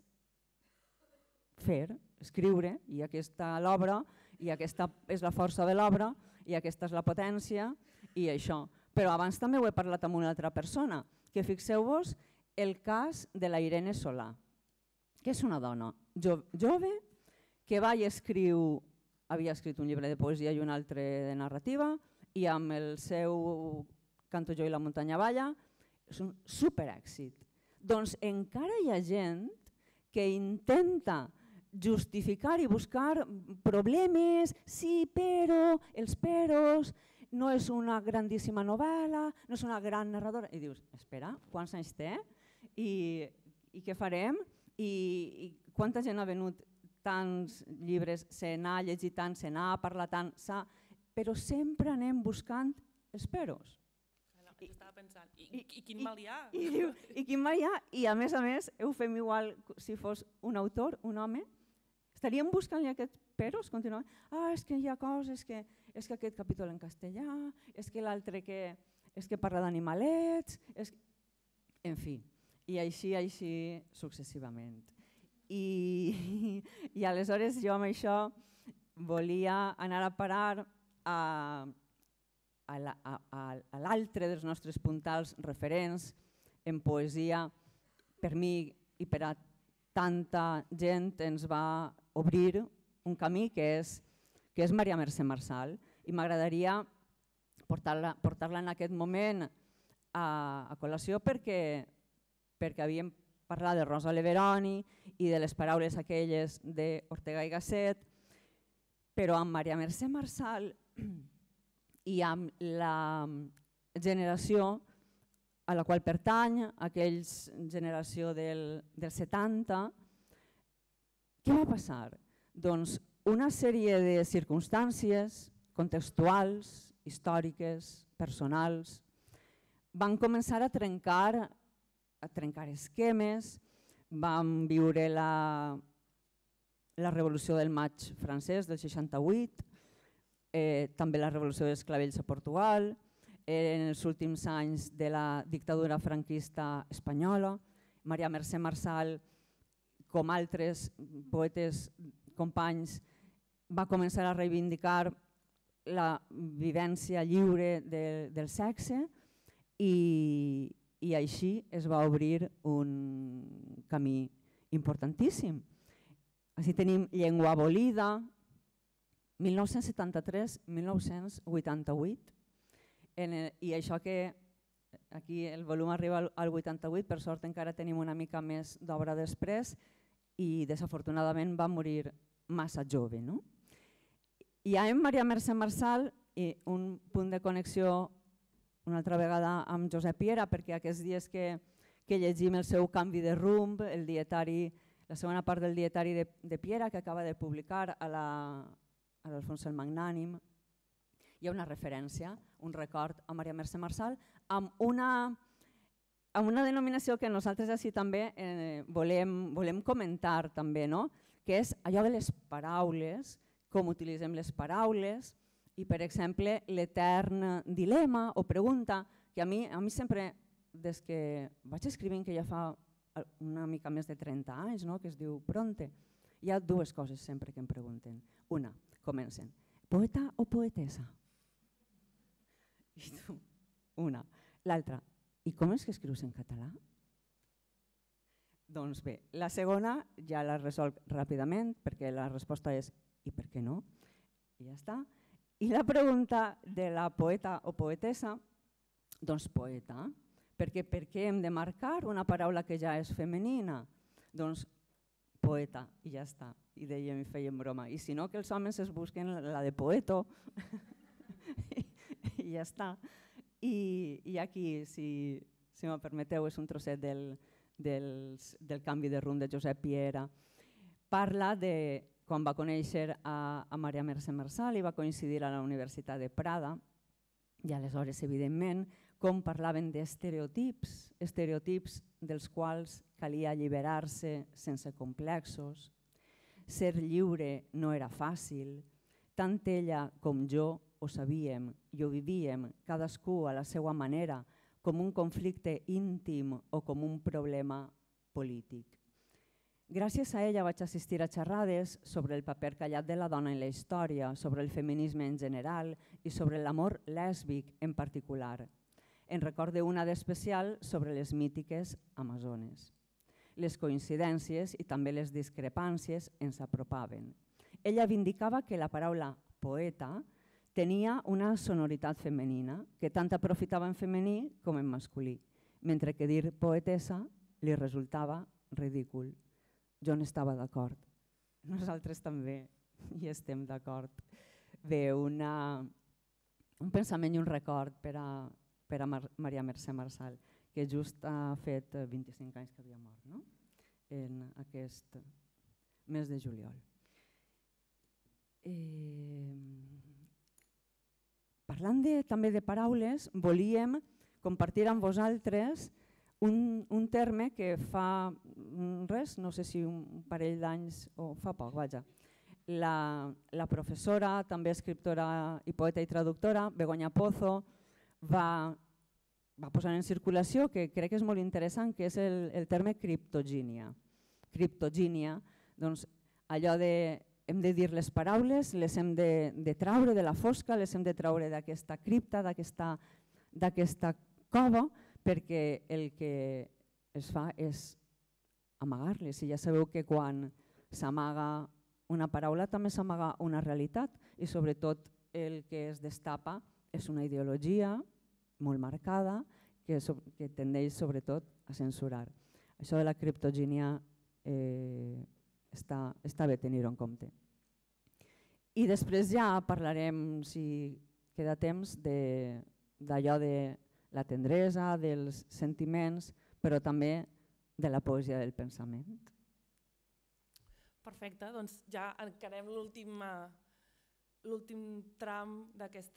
fer, escriure, i aquesta l'obra, i aquesta és la força de l'obra, i aquesta és la potència, i això. Però abans també ho he parlat amb una altra persona, que fixeu-vos el cas de la Irene Solà, que és una dona jo, jove que va i escriu, havia escrit un llibre de poesia i un altre de narrativa, i amb el seu Canto jo i la muntanya balla és un superèxit. Doncs encara hi ha gent que intenta justificar i buscar problemes, sí, però, els peros, no és una grandíssima novel·la, no és una gran narradora. I dius, espera, quants anys té? I, i què farem? I, I quanta gent ha venut tants llibres, se n'ha llegit tant, se n'ha parlat tant, però sempre anem buscant els peros.
I, estava pensant, i, i quin mal hi ha?
I, i, i quin mal hi ha? I a més a més, ho fem igual si fos un autor, un home, estaríem buscant aquests peros continuament. Ah, és que hi ha coses, que, és que aquest capítol en castellà, és que l'altre que, és que parla d'animalets, és... en fi, i així, així successivament. I, i aleshores jo amb això volia anar a parar a, a l'altre dels nostres puntals referents en poesia. Per mi i per a tanta gent ens va obrir un camí que és, que és Maria Mercè Marçal, i m'agradaria portar-la portar-la en aquest moment a, a col·lació perquè, perquè havíem parlat de Rosa Leveroni i de les paraules aquelles d'Ortega i Gasset, però amb Maria Mercè Marçal i amb la generació a la qual pertany, aquells generació del, del setanta, què va passar? Doncs una sèrie de circumstàncies contextuals, històriques, personals, van començar a trencar, a trencar esquemes, vam viure la, la Revolució del Maig francès del seixanta-vuit, eh, també la Revolució dels Clavells a Portugal, en els últims anys de la dictadura franquista espanyola. Maria Mercè Marçal, com altres poetes companys, va començar a reivindicar la vivència lliure de, del sexe i, i així es va obrir un camí importantíssim. Així tenim Llengua abolida, mil nou-cents setanta-tres a mil nou-cents vuitanta-vuit, en el, i això que aquí el volum arriba al vuitanta-vuit, per sort encara tenim una mica més d'obra després i desafortunadament va morir massa jove. No? Hi ha en Maria Mercè Marçal i un punt de connexió una altra vegada amb Josep Piera, perquè aquests dies que, que llegim el seu Canvi de rumb, el dietari, la segona part del dietari de, de Piera que acaba de publicar a l'Alfons el Magnànim, hi ha una referència, un record a Maria Mercè Marçal amb una, amb una denominació que nosaltres així també eh, volem, volem comentar també, no? Que és allò de les paraules, com utilitzem les paraules i, per exemple, l'etern dilema o pregunta que a mi, a mi sempre, des que vaig escrivint, que ja fa una mica més de trenta anys, no? Que es diu Bronte, hi ha dues coses sempre que em pregunten. Una, comencen, poeta o poetessa? I tu, una. L'altra, i com és que escrius en català? Doncs bé, la segona ja la resolc ràpidament perquè la resposta és i per què no? I ja està. I la pregunta de la poeta o poetessa, doncs poeta, Perquè per què hem de marcar una paraula que ja és femenina? Doncs poeta, i ja està. I dèiem, i fèiem broma. I si no, que els homes es busquen la de poeto, i ja està. I, i aquí, si, si me permeteu, és un trosset del, del, del canvi de rumb de Josep Piera. Parla de quan va conèixer a, a Maria Mercè Marçal i va coincidir a la Universitat de Prada, i aleshores, evidentment, com parlaven d'estereotips, estereotips dels quals calia alliberar-se sense complexos. Ser lliure no era fàcil, tant ella com jo ho sabíem i ho vivíem, cadascú a la seva manera, com un conflicte íntim o com un problema polític. Gràcies a ella vaig assistir a xerrades sobre el paper callat de la dona en la història, sobre el feminisme en general i sobre l'amor lèsbic en particular. En recorde una d'especial sobre les mítiques amazones. Les coincidències i també les discrepàncies ens apropaven. Ella vindicava que la paraula poeta tenia una sonoritat femenina, que tant aprofitava en femení com en masculí, mentre que dir poetessa li resultava ridícul. Jo n'estava d'acord. Nosaltres també hi estem d'acord. Bé, una, un pensament i un record per a, per a Mar Maria Mercè Marçal, que just ha fet vint-i-cinc anys que havia mort, no? En aquest mes de juliol. Eh, parlant de, també de paraules, volíem compartir amb vosaltres Un, un terme que fa res, no sé si un parell d'anys o fa poc, vaja. La, la professora, també escriptora i poeta i traductora, Begoña Pozo, va, va posar en circulació, que crec que és molt interessant, que és el, el terme criptogínia. Criptogínia, doncs allò de hem de dir les paraules, les hem de, de traure de la fosca, les hem de traure d'aquesta cripta, d'aquesta cova, perquè el que es fa és amagar-les. I ja sabeu que quan s'amaga una paraula també s'amaga una realitat i sobretot el que es destapa és una ideologia molt marcada que, so que tendeix sobretot a censurar. Això de la criptogínia eh, està, està bé tenir-ho en compte. I després ja parlarem, si queda temps, d'allò de, de la tendresa, dels sentiments, però també de la poesia del pensament.
Perfecte, doncs ja encarem l'últim tram d'aquest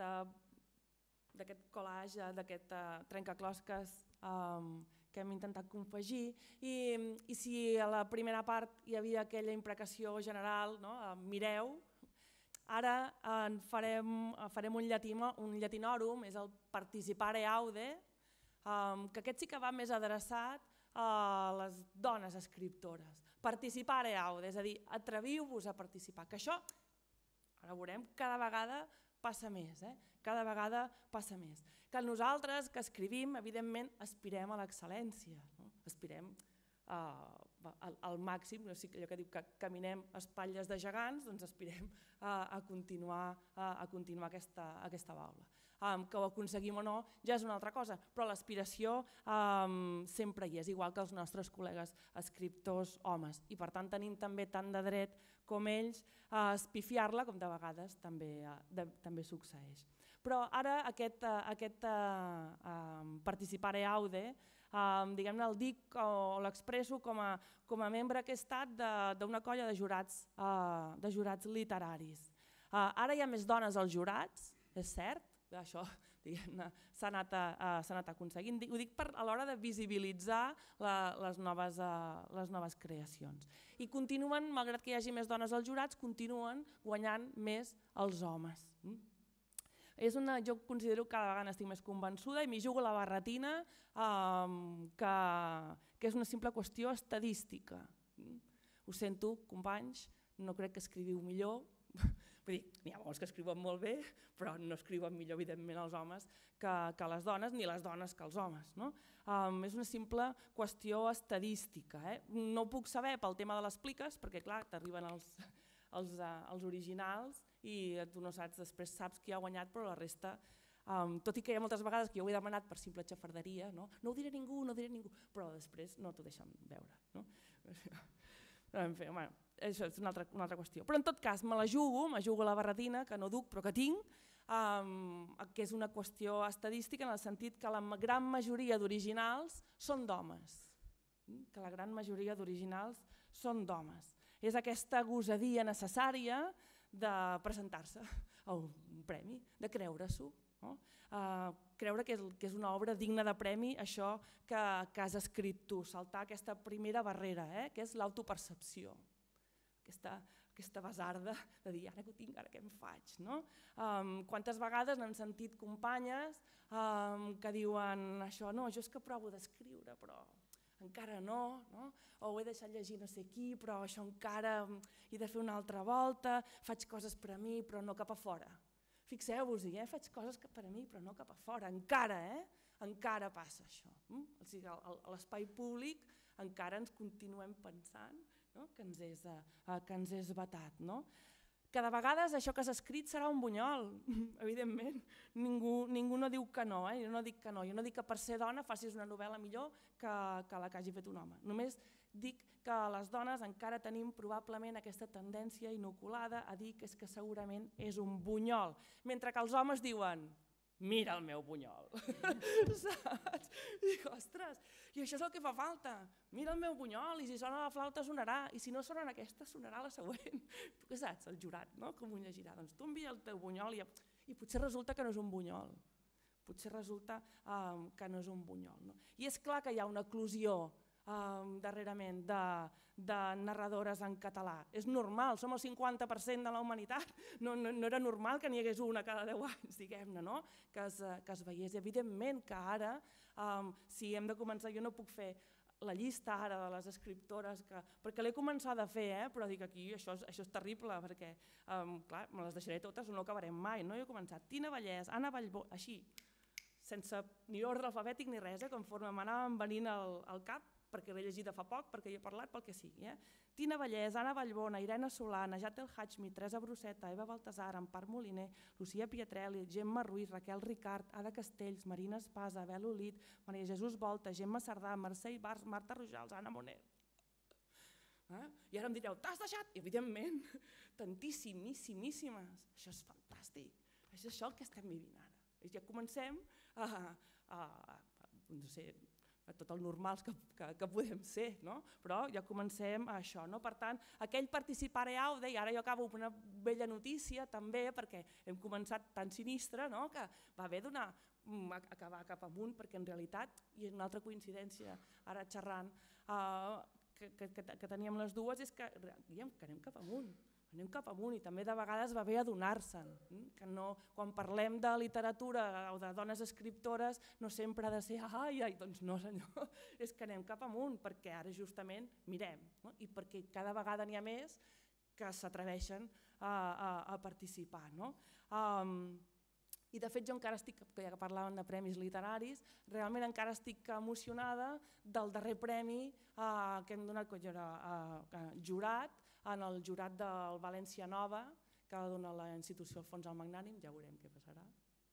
collage, d'aquest trencaclosques um, que hem intentat confegir. I, I si a la primera part hi havia aquella imprecació general, no? Mireu, ara en farem, farem un, llatino, un llatinòrum, és el participare aude, um, que aquest sí que va més adreçat a les dones escriptores. Participare aude, és a dir, atreviu-vos a participar, que això, ara veurem, cada vegada passa més, eh? cada vegada passa més. Que nosaltres que escrivim, evidentment, aspirem a l'excel·lència, no? Aspirem Uh, al, al màxim, no sé, allò que diu que caminem a espatlles de gegants, doncs aspirem uh, a continuar, uh, a continuar aquesta, aquesta baula. Um, que ho aconseguim o no ja és una altra cosa, però l'aspiració um, sempre hi és, igual que els nostres col·legues escriptors homes, i per tant tenim també tant de dret com ells a espifiar-la, com de vegades també, uh, de, també succeeix. Però ara aquest, uh, aquest uh, uh, participare aude, Um, diguem-ne, el dic o l'expresso com, a, com a membre que he estat d'una colla de jurats, uh, de jurats literaris. Uh, ara hi ha més dones als jurats, és cert, això s'ha anat, uh, anat aconseguint. Ho dic per, a l'hora de visibilitzar la, les, noves, uh, les noves creacions. I continuen, malgrat que hi hagi més dones als jurats, continuen guanyant més els homes. Mm? És una, jo considero que cada vegada estic més convençuda i m'hi jugo la barretina um, que, que és una simple qüestió estadística. Ho sento, companys, no crec que escriviu millor. Vull dir, n'hi ha molts que escriuen molt bé, però no escriuen millor, evidentment, els homes que, que les dones, ni les dones que els homes. No? Um, és una simple qüestió estadística. Eh? No ho puc saber pel tema de les pliques, perquè clar, t'arriben els... Els, uh, els originals i tu no saps, després saps qui ha guanyat, però la resta Um, tot i que hi ha moltes vegades que jo ho he demanat per simple xafarderia, no, no ho diré a ningú, no ho diré a ningú, però després no t'ho deixen veure. No? En fi, bueno, això és una altra, una altra qüestió. Però en tot cas, me la jugo, me jugo la barretina, que no duc però que tinc, um, que és una qüestió estadística en el sentit que la gran majoria d'originals són d'homes. Que la gran majoria d'originals són d'homes. És aquesta gosadia necessària de presentar-se a un premi, de creure-s'ho. No? Uh, creure que és, que és una obra digna de premi, això que, que has escrit tu, saltar aquesta primera barrera, eh? Que és l'autopercepció, aquesta, aquesta basarda de dir ara que ho tinc, ara què em faig? No? Um, quantes vegades n'han sentit companyes um, que diuen això, no, jo és que provo d'escriure, però encara no, no, o ho he deixat llegir no sé qui, però això encara he de fer una altra volta, faig coses per a mi, però no cap a fora. Fixeu-vos-hi, eh? Faig coses per a mi, però no cap a fora, encara, eh? Encara passa això. Mm? O sigui, a l'espai públic encara ens continuem pensant, no? que, ens és, uh, que ens és vetat. No? Que de vegades això que has escrit serà un bunyol, evidentment. Ningú, ningú no diu que no, eh? Jo no dic que no. Jo no dic que per ser dona facis una novel·la millor que, que la que hagi fet un home. Només dic que les dones encara tenim probablement aquesta tendència inoculada a dir que és que segurament és un bunyol, mentre que els homes diuen mira el meu bunyol. Saps? I dic, ostres, i això és el que fa falta. Mira el meu bunyol, i si sona la flauta sonarà, i si no sona aquesta sonarà la següent. Tu què saps? El jurat, no? Com ho llegirà? Doncs tu envia el teu bunyol i, i potser resulta que no és un bunyol. Potser resulta um, que no és un bunyol. No? I és clar que hi ha una eclosió Um, darrerament de, de narradores en català. És normal, som el cinquanta per cent de la humanitat, no, no, no era normal que n'hi hagués una cada deu anys, diguem-ne, no? que, es, que es veiés. Evidentment que ara, um, si hem de començar, jo no puc fer la llista ara de les escriptores, que, perquè l'he començat a fer, eh? Però dic aquí això és, això és terrible, perquè um, clar, me les deixaré totes o no acabarem mai. No? Jo he començat Tina Vallès, Anna Vallbó, així, sense ni ordre alfabètic ni res, eh? Conforme m'anaven venint al, al cap, perquè l'he llegida fa poc, perquè hi he parlat, pel que sigui. Eh? Tina Vallès, Anna Vallbona, Irene Solà, Najat El Hajmi, Teresa Bruseta, Eva Baltasar, Empar Moliner, Lucía Pietrelli, Gemma Ruiz, Raquel Ricart, Ada Castells, Marina Espasa, Abel Olit, Maria Jesús Volta, Gemma Sardà, Mercè Ibars, Marta Rojals, Anna Moner. Eh? I ara em direu, t'has deixat? I evidentment, tantíssimissimíssimes. Això és fantàstic. Això és això el que estem vivint ara. I ja comencem a, a, a, no sé, a tot el normals que, que, que podem ser, no? Però ja comencem a això. No? Per tant, aquell participare aude, i ara jo acabo amb una bella notícia també, perquè hem començat tan sinistre, no? Que va haver d'anar acabar cap amunt, perquè en realitat, i és una altra coincidència ara xerrant, uh, que, que, que, que teníem les dues, és que, que anem cap amunt. Anem cap amunt i també de vegades va bé adonar-se'n, que no, quan parlem de literatura o de dones escriptores no sempre ha de ser ai, ai, doncs no senyor, és que anem cap amunt perquè ara justament mirem, no? I perquè cada vegada n'hi ha més que s'atreveixen a, a, a participar. No? Um, I de fet jo encara estic, que ja que parlàvem de premis literaris, realment encara estic emocionada del darrer premi uh, que hem donat quan jo era uh, jurat, en el jurat del València Nova, que dona la institució Alfons el Magnànim, ja veurem què passarà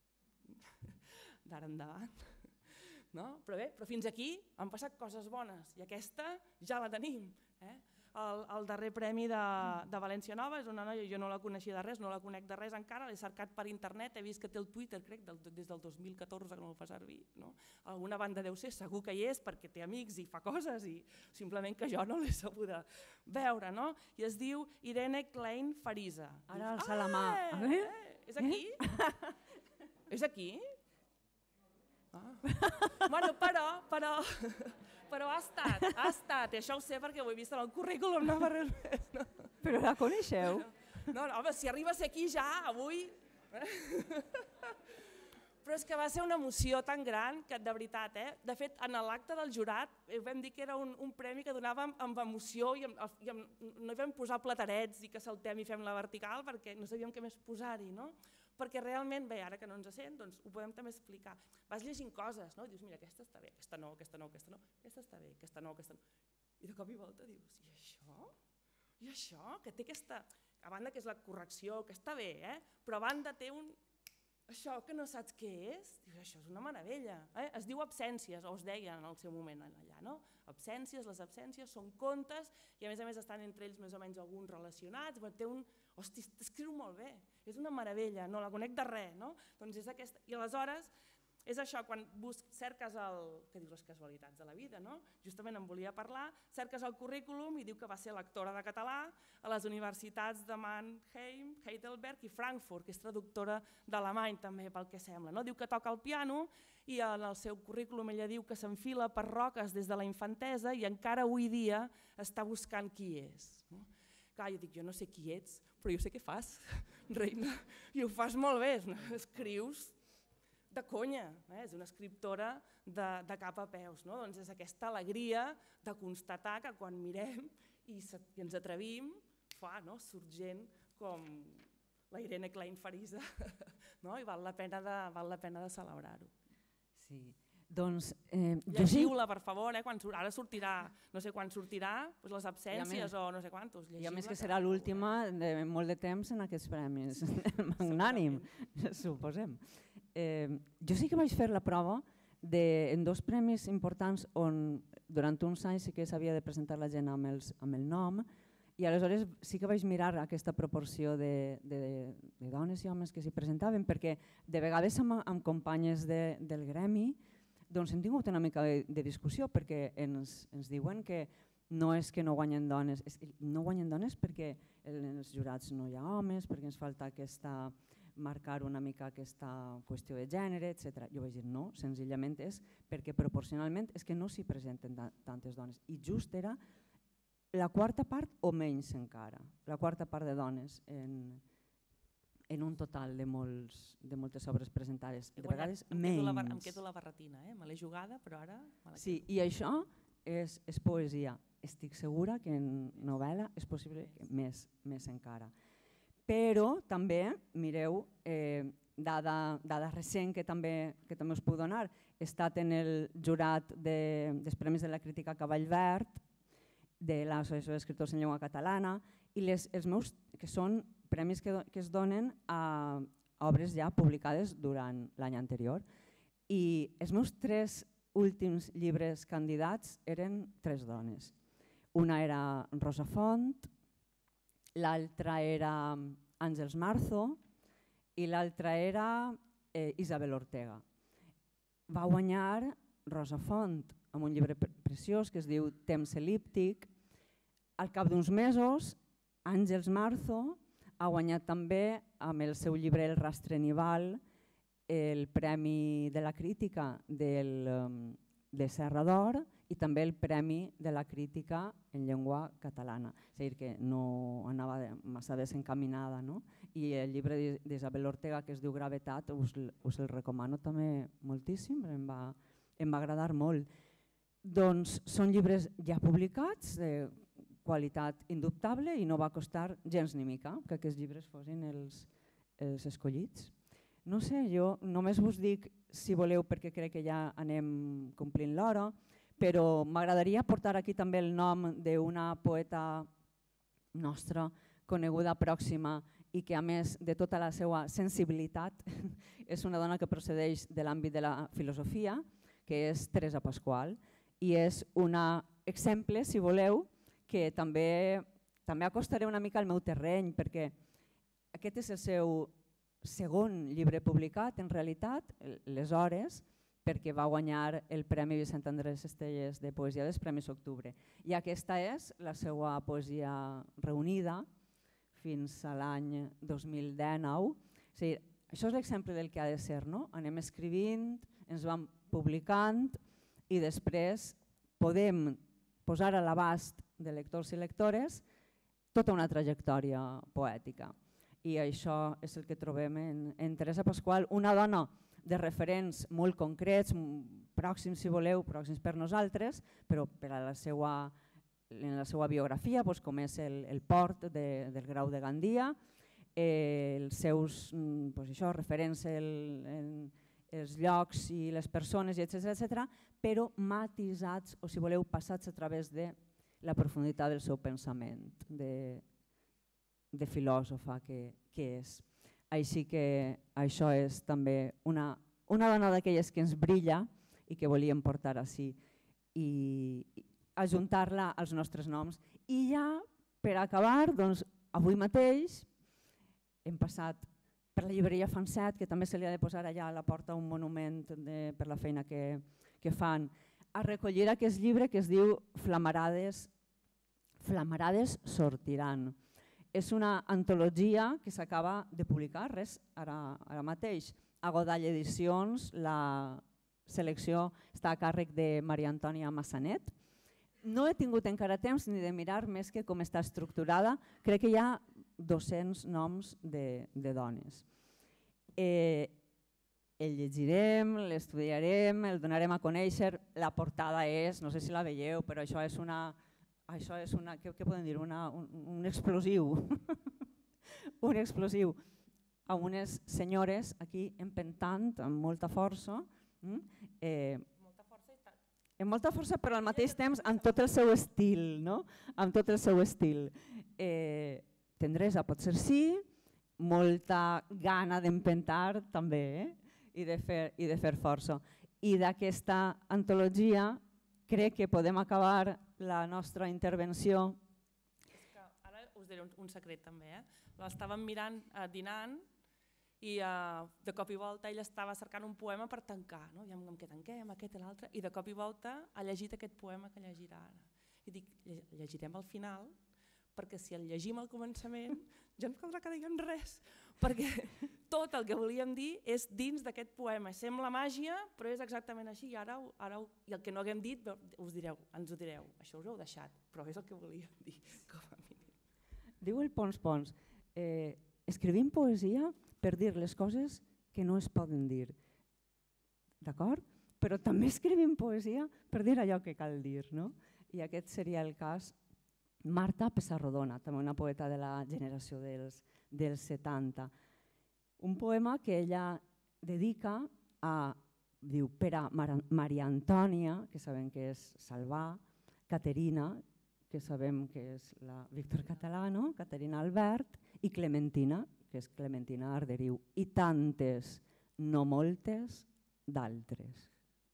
d'ara endavant. No? Però bé, però fins aquí han passat coses bones i aquesta ja la tenim. Eh? El, el darrer premi de, de València Nova és una noia, jo no la coneixia de res, no la conec de res encara, l'he cercat per internet, he vist que té el Twitter, crec, del, des del dos mil catorze que no el fa servir. No? Alguna banda deu ser, segur que hi és perquè té amics i fa coses i simplement que jo no l'he sabuda veure. No? I es diu Irene Klein Farisa.
Ara alça la mà.
Ah, eh, eh, és aquí? És aquí? Ah. Bueno, però, però, però ha estat, ha estat, i això ho sé perquè ho he vist en el currículum, no per res més. No?
Però la coneixeu?
No, no, home, si arriba a ser aquí ja, avui... Però és que va ser una emoció tan gran que, de veritat, eh? De fet, en l'acte del jurat vam dir que era un, un premi que donàvem amb emoció i, amb, i amb, no hi vam posar platerets i que saltem i fem la vertical perquè no sabíem què més posar-hi, no? Perquè realment, bé, ara que no ens sent, doncs ho podem també explicar. Vas llegint coses, no? I dius, mira, aquesta està bé, aquesta no, aquesta no, aquesta no, aquesta està bé, aquesta no, aquesta no. I de cop i volta dius, i això? I això? Que té aquesta... A banda que és la correcció, que està bé, eh? Però a banda té un... això que no saps què és, dius, això és una meravella. Eh? Es diu absències, o es deia en el seu moment allà, no? Absències, les absències són contes i a més a més estan entre ells més o menys alguns relacionats, té un... Hosti, t'escriu molt bé, és una meravella, no la conec de res, no? Doncs és aquesta... I aleshores és això, quan bus... cerques el... Què dius, les casualitats de la vida, no? Justament em volia parlar, cerques el currículum i diu que va ser lectora de català a les universitats de Mannheim, Heidelberg i Frankfurt, que és traductora d'alemany també, pel que sembla. No? Diu que toca el piano i en el seu currículum ella diu que s'enfila per roques des de la infantesa i encara avui dia està buscant qui és. No? Clar, jo dic, jo no sé qui ets, però jo sé què fas, reina, i ho fas molt bé, escrius de conya, eh? És una escriptora de, de cap a peus, no? Doncs és aquesta alegria de constatar que quan mirem i, se, i ens atrevim, fa, no? Surt gent com la Irene Klein-Farisa, no? I val la pena de, val la pena de celebrar-ho.
Sí. Doncs, eh,
llegiu-la, per favor, eh? Quan surt, ara sortirà, no sé quan sortirà, doncs les absències o no sé quantos.
I a més que serà l'última de molt de temps en aquests premis, magnànim, suposem. Eh, jo sí que vaig fer la prova de, en dos premis importants on durant uns anys sí que s'havia de presentar la gent amb, els, amb el nom i aleshores sí que vaig mirar aquesta proporció de, de, de dones i homes que s'hi presentaven perquè de vegades amb, amb companyes de, del gremi doncs hem tingut una mica de, de discussió perquè ens, ens diuen que no és que no guanyen dones, és que no guanyen dones perquè en els jurats no hi ha homes, perquè ens falta aquesta marcar una mica aquesta qüestió de gènere, etcètera. Jo vaig dir no, senzillament és perquè proporcionalment és que no s'hi presenten tantes dones i just era la quarta part o menys encara, la quarta part de dones en, en un total de, molts, de moltes obres presentades, de vegades
em
menys.
Quedo la, em quedo la barretina, eh? Me l'he jugada però ara... Me la
sí, i això és, és poesia, estic segura que en novel·la és possible que més, més encara. Però també, mireu, eh, dada, dada recent que també, que també us puc donar, he estat en el jurat de, dels Premis de la Crítica Cavall Verd, de l'Associació d'Escriptors en Llengua Catalana, i les, els meus, que són premis que, que es donen a obres ja publicades durant l'any anterior. I els meus tres últims llibres candidats eren tres dones. Una era Rosa Font, l'altra era Àngels Marzo i l'altra era eh, Isabel Ortega. Va guanyar Rosa Font amb un llibre preciós que es diu Temps el·líptic. Al cap d'uns mesos, Àngels Marzo ha guanyat també amb el seu llibre El rastre nival el Premi de la Crítica del, de Serra d'Or i també el Premi de la Crítica en Llengua Catalana. És a dir, que no anava massa desencaminada. No? I el llibre d'Isabel Ortega, que es diu Gravetat, us, us el recomano també moltíssim, em va, em va agradar molt. Doncs són llibres ja publicats, de qualitat indubtable, i no va costar gens ni mica que aquests llibres fossin els, els escollits. No sé, jo només vos dic, si voleu, perquè crec que ja anem complint l'hora, però m'agradaria portar aquí també el nom d'una poeta nostra, coneguda, pròxima, i que a més de tota la seva sensibilitat és una dona que procedeix de l'àmbit de la filosofia, que és Teresa Pasqual, i és un exemple, si voleu, que també, també acostaré una mica al meu terreny, perquè aquest és el seu segon llibre publicat, en realitat, Les Hores, perquè va guanyar el Premi Vicent Andrés Estelles de Poesia dels Premis Octubre. I aquesta és la seva poesia reunida fins a l'any dos mil dinou. És a dir, això és l'exemple del que ha de ser, no? Anem escrivint, ens vam publicant i després podem posar a l'abast de lectors i lectores tota una trajectòria poètica. I això és el que trobem en, en Teresa Pasqual, una dona de referents molt concrets, pròxims si voleu, pròxims per nosaltres, però per a la seva, en la seva biografia, doncs, com és el, el port de, del Grau de Gandia, eh, els seus doncs, això, referents el, en, els llocs i les persones, etcètera, etcètera, però matisats, o si voleu, passats a través de la profunditat del seu pensament, de, de filòsofa que, que és. Així que això és també una, una dona d'aquelles que ens brilla i que volíem portar així i ajuntar-la als nostres noms. I ja, per acabar, doncs, avui mateix hem passat per la llibreria Fanset, que també se li ha de posar allà a la porta un monument de, per la feina que, que fan, a recollir aquest llibre que es diu Flamarades, Flamarades sortiran. És una antologia que s'acaba de publicar, res, ara, ara mateix. A Godall Edicions, la selecció està a càrrec de Maria Antònia Massanet. No he tingut encara temps ni de mirar més que com està estructurada. Crec que hi ha dos-cents noms de, de dones. Eh, el llegirem, l'estudiarem, el donarem a conèixer. La portada és, no sé si la veieu, però això és una... Això és una, què, què podem dir? Una, un, un explosiu. un explosiu. A unes senyores aquí empentant amb molta força. Eh,
Molta força i tant.
amb molta força, però al mateix temps amb tot el seu estil. No? Amb tot el seu estil. Eh, tendresa pot ser sí, molta gana d'empentar també, eh? I, de fer, i de fer força. I d'aquesta antologia crec que podem acabar la nostra intervenció.
És que ara us diré un, un secret també. Eh? L'estàvem mirant eh, dinant i eh, de cop i volta ella estava cercant un poema per tancar. No? I amb què tanquem, aquest i l'altre. I de cop i volta ha llegit aquest poema que llegirà ara. I dic, llegirem al final, perquè si el llegim al començament ja no caldrà que diguem res, perquè tot el que volíem dir és dins d'aquest poema. Sembla màgia, però és exactament així. I, ara, ara, i el que no haguem dit, us direu, ens ho direu, això us ho heu deixat, però és el que volíem dir, com a mínim.
Diu el Pons Pons, eh, escrivim poesia per dir les coses que no es poden dir. D'acord? Però també escrivim poesia per dir allò que cal dir. No? I aquest seria el cas Marta Pessarrodona, també una poeta de la generació dels, dels setanta. Un poema que ella dedica a, diu, per a Maria Antònia, que sabem que és Salvà, Caterina, que sabem que és la Víctor Catalano, Caterina Albert, i Clementina, que és Clementina Arderiu, i tantes, no moltes, d'altres.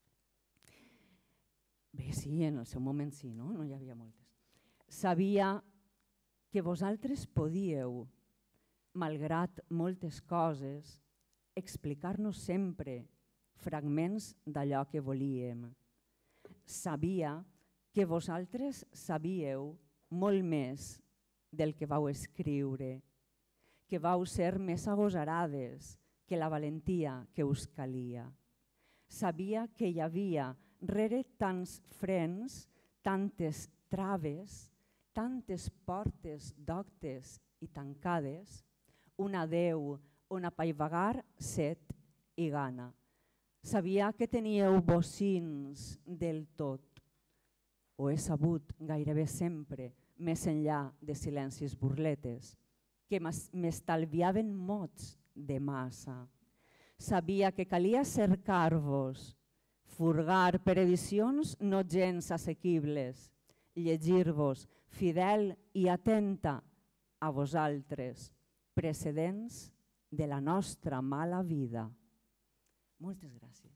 Bé, sí, en el seu moment sí, no? No hi havia moltes. Sabia que vosaltres podíeu, malgrat moltes coses, explicar-nos sempre fragments d'allò que volíem. Sabia que vosaltres sabíeu molt més del que vau escriure, que vau ser més agosarades que la valentia que us calia. Sabia que hi havia, rere tants frens, tantes traves, tantes portes doctes i tancades, un adeu on apaivagar set i gana. Sabia que teníeu bocins del tot. Ho he sabut gairebé sempre, més enllà de silencis burletes, que m'estalviaven mots de massa. Sabia que calia cercar-vos, furgar per edicions no gens assequibles, llegir-vos fidel i atenta a vosaltres, precedents de la nostra mala vida. Moltes gràcies.